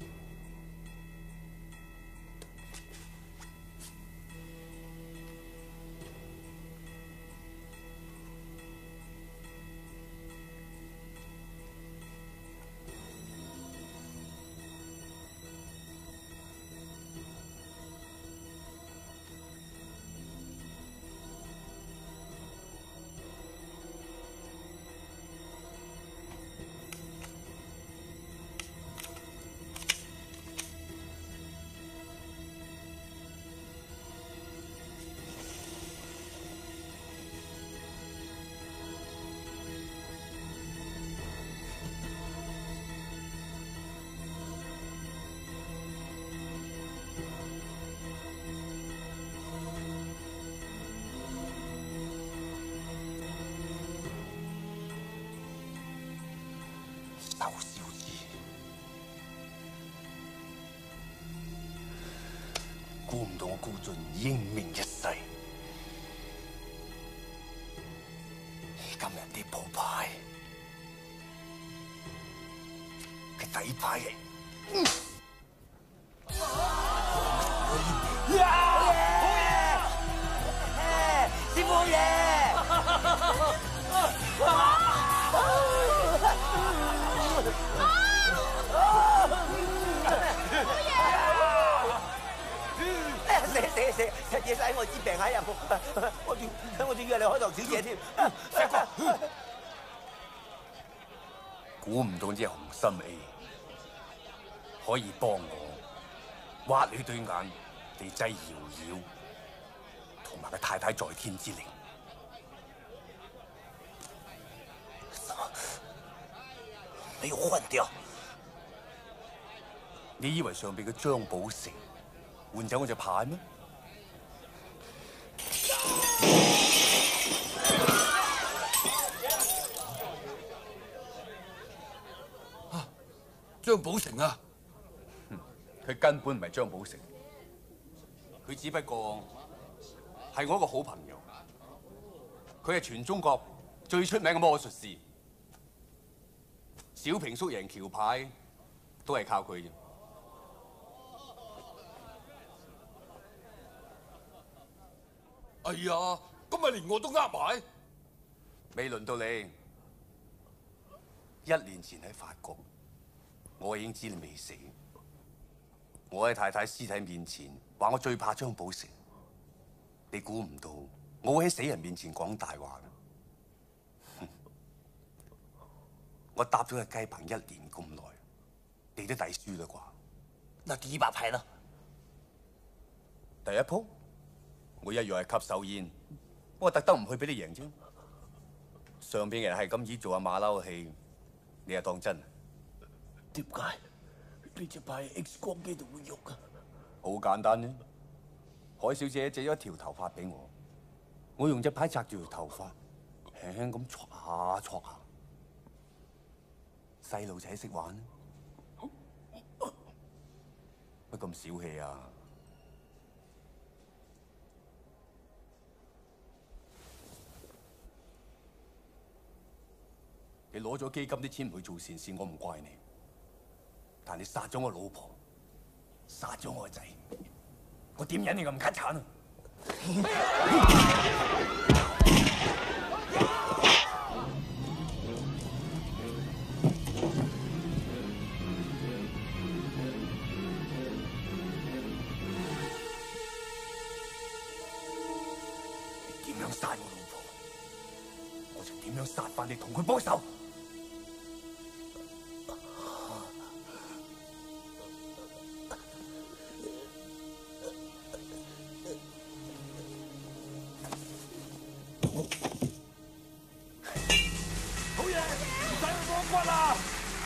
劉少義，估唔到我高進英明一世，今日啲鋪牌係底牌嚟。好嘢！ 嘢晒我支病喺入，我仲以為你開堂小姐添。 石哥，估唔到隻紅心 A 可以幫我挖你對眼，地擠瑤瑤同埋個太太在天之靈。 沒有換掉。 你以為上邊嘅張寶成換走我隻牌咩？ 張寶成啊！ 佢根本唔係張寶成，佢只不過係我一個好朋友。佢係全中國最出名嘅魔術師。小平叔贏橋牌都係靠佢啫。 哎呀，咁咪連我都呃埋？ 未輪到你。1年前喺法國，我已經知你未死。我喺太太屍體面前話我最怕張寶成，你估唔到我會喺死人面前講大話。我搭咗個雞棚1年咁耐，你都抵輸啦啩？ 那第一把牌呢？ 第一鋪，我一樣係吸手煙，我特登唔去俾你贏啫。上邊人係咁意做下馬騮戲，你又當真？ 點解呢隻牌 X 光機度會喐啊？ 好簡單啫，海小姐借咗一條頭髮俾我，我用隻牌紮住條頭髮，輕輕咁戳下戳下。細路仔識玩，乜咁小氣啊？你攞咗基金啲錢唔去做善事，我唔怪你。但你殺咗我老婆，殺咗我個仔，我點忍你咁咳慘啊？殺我老婆，我就點樣殺返你，同佢幫手。 好嘢，唔使去幫骨啦！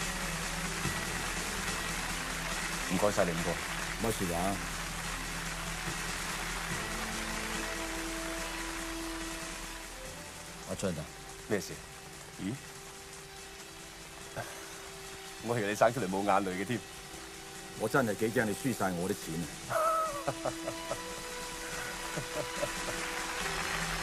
唔該晒你，唔該。 乜事啊？阿春啊， 咩事？咦？我以為你生出嚟冇眼淚嘅添。 我真係幾驚你輸晒我啲錢啊！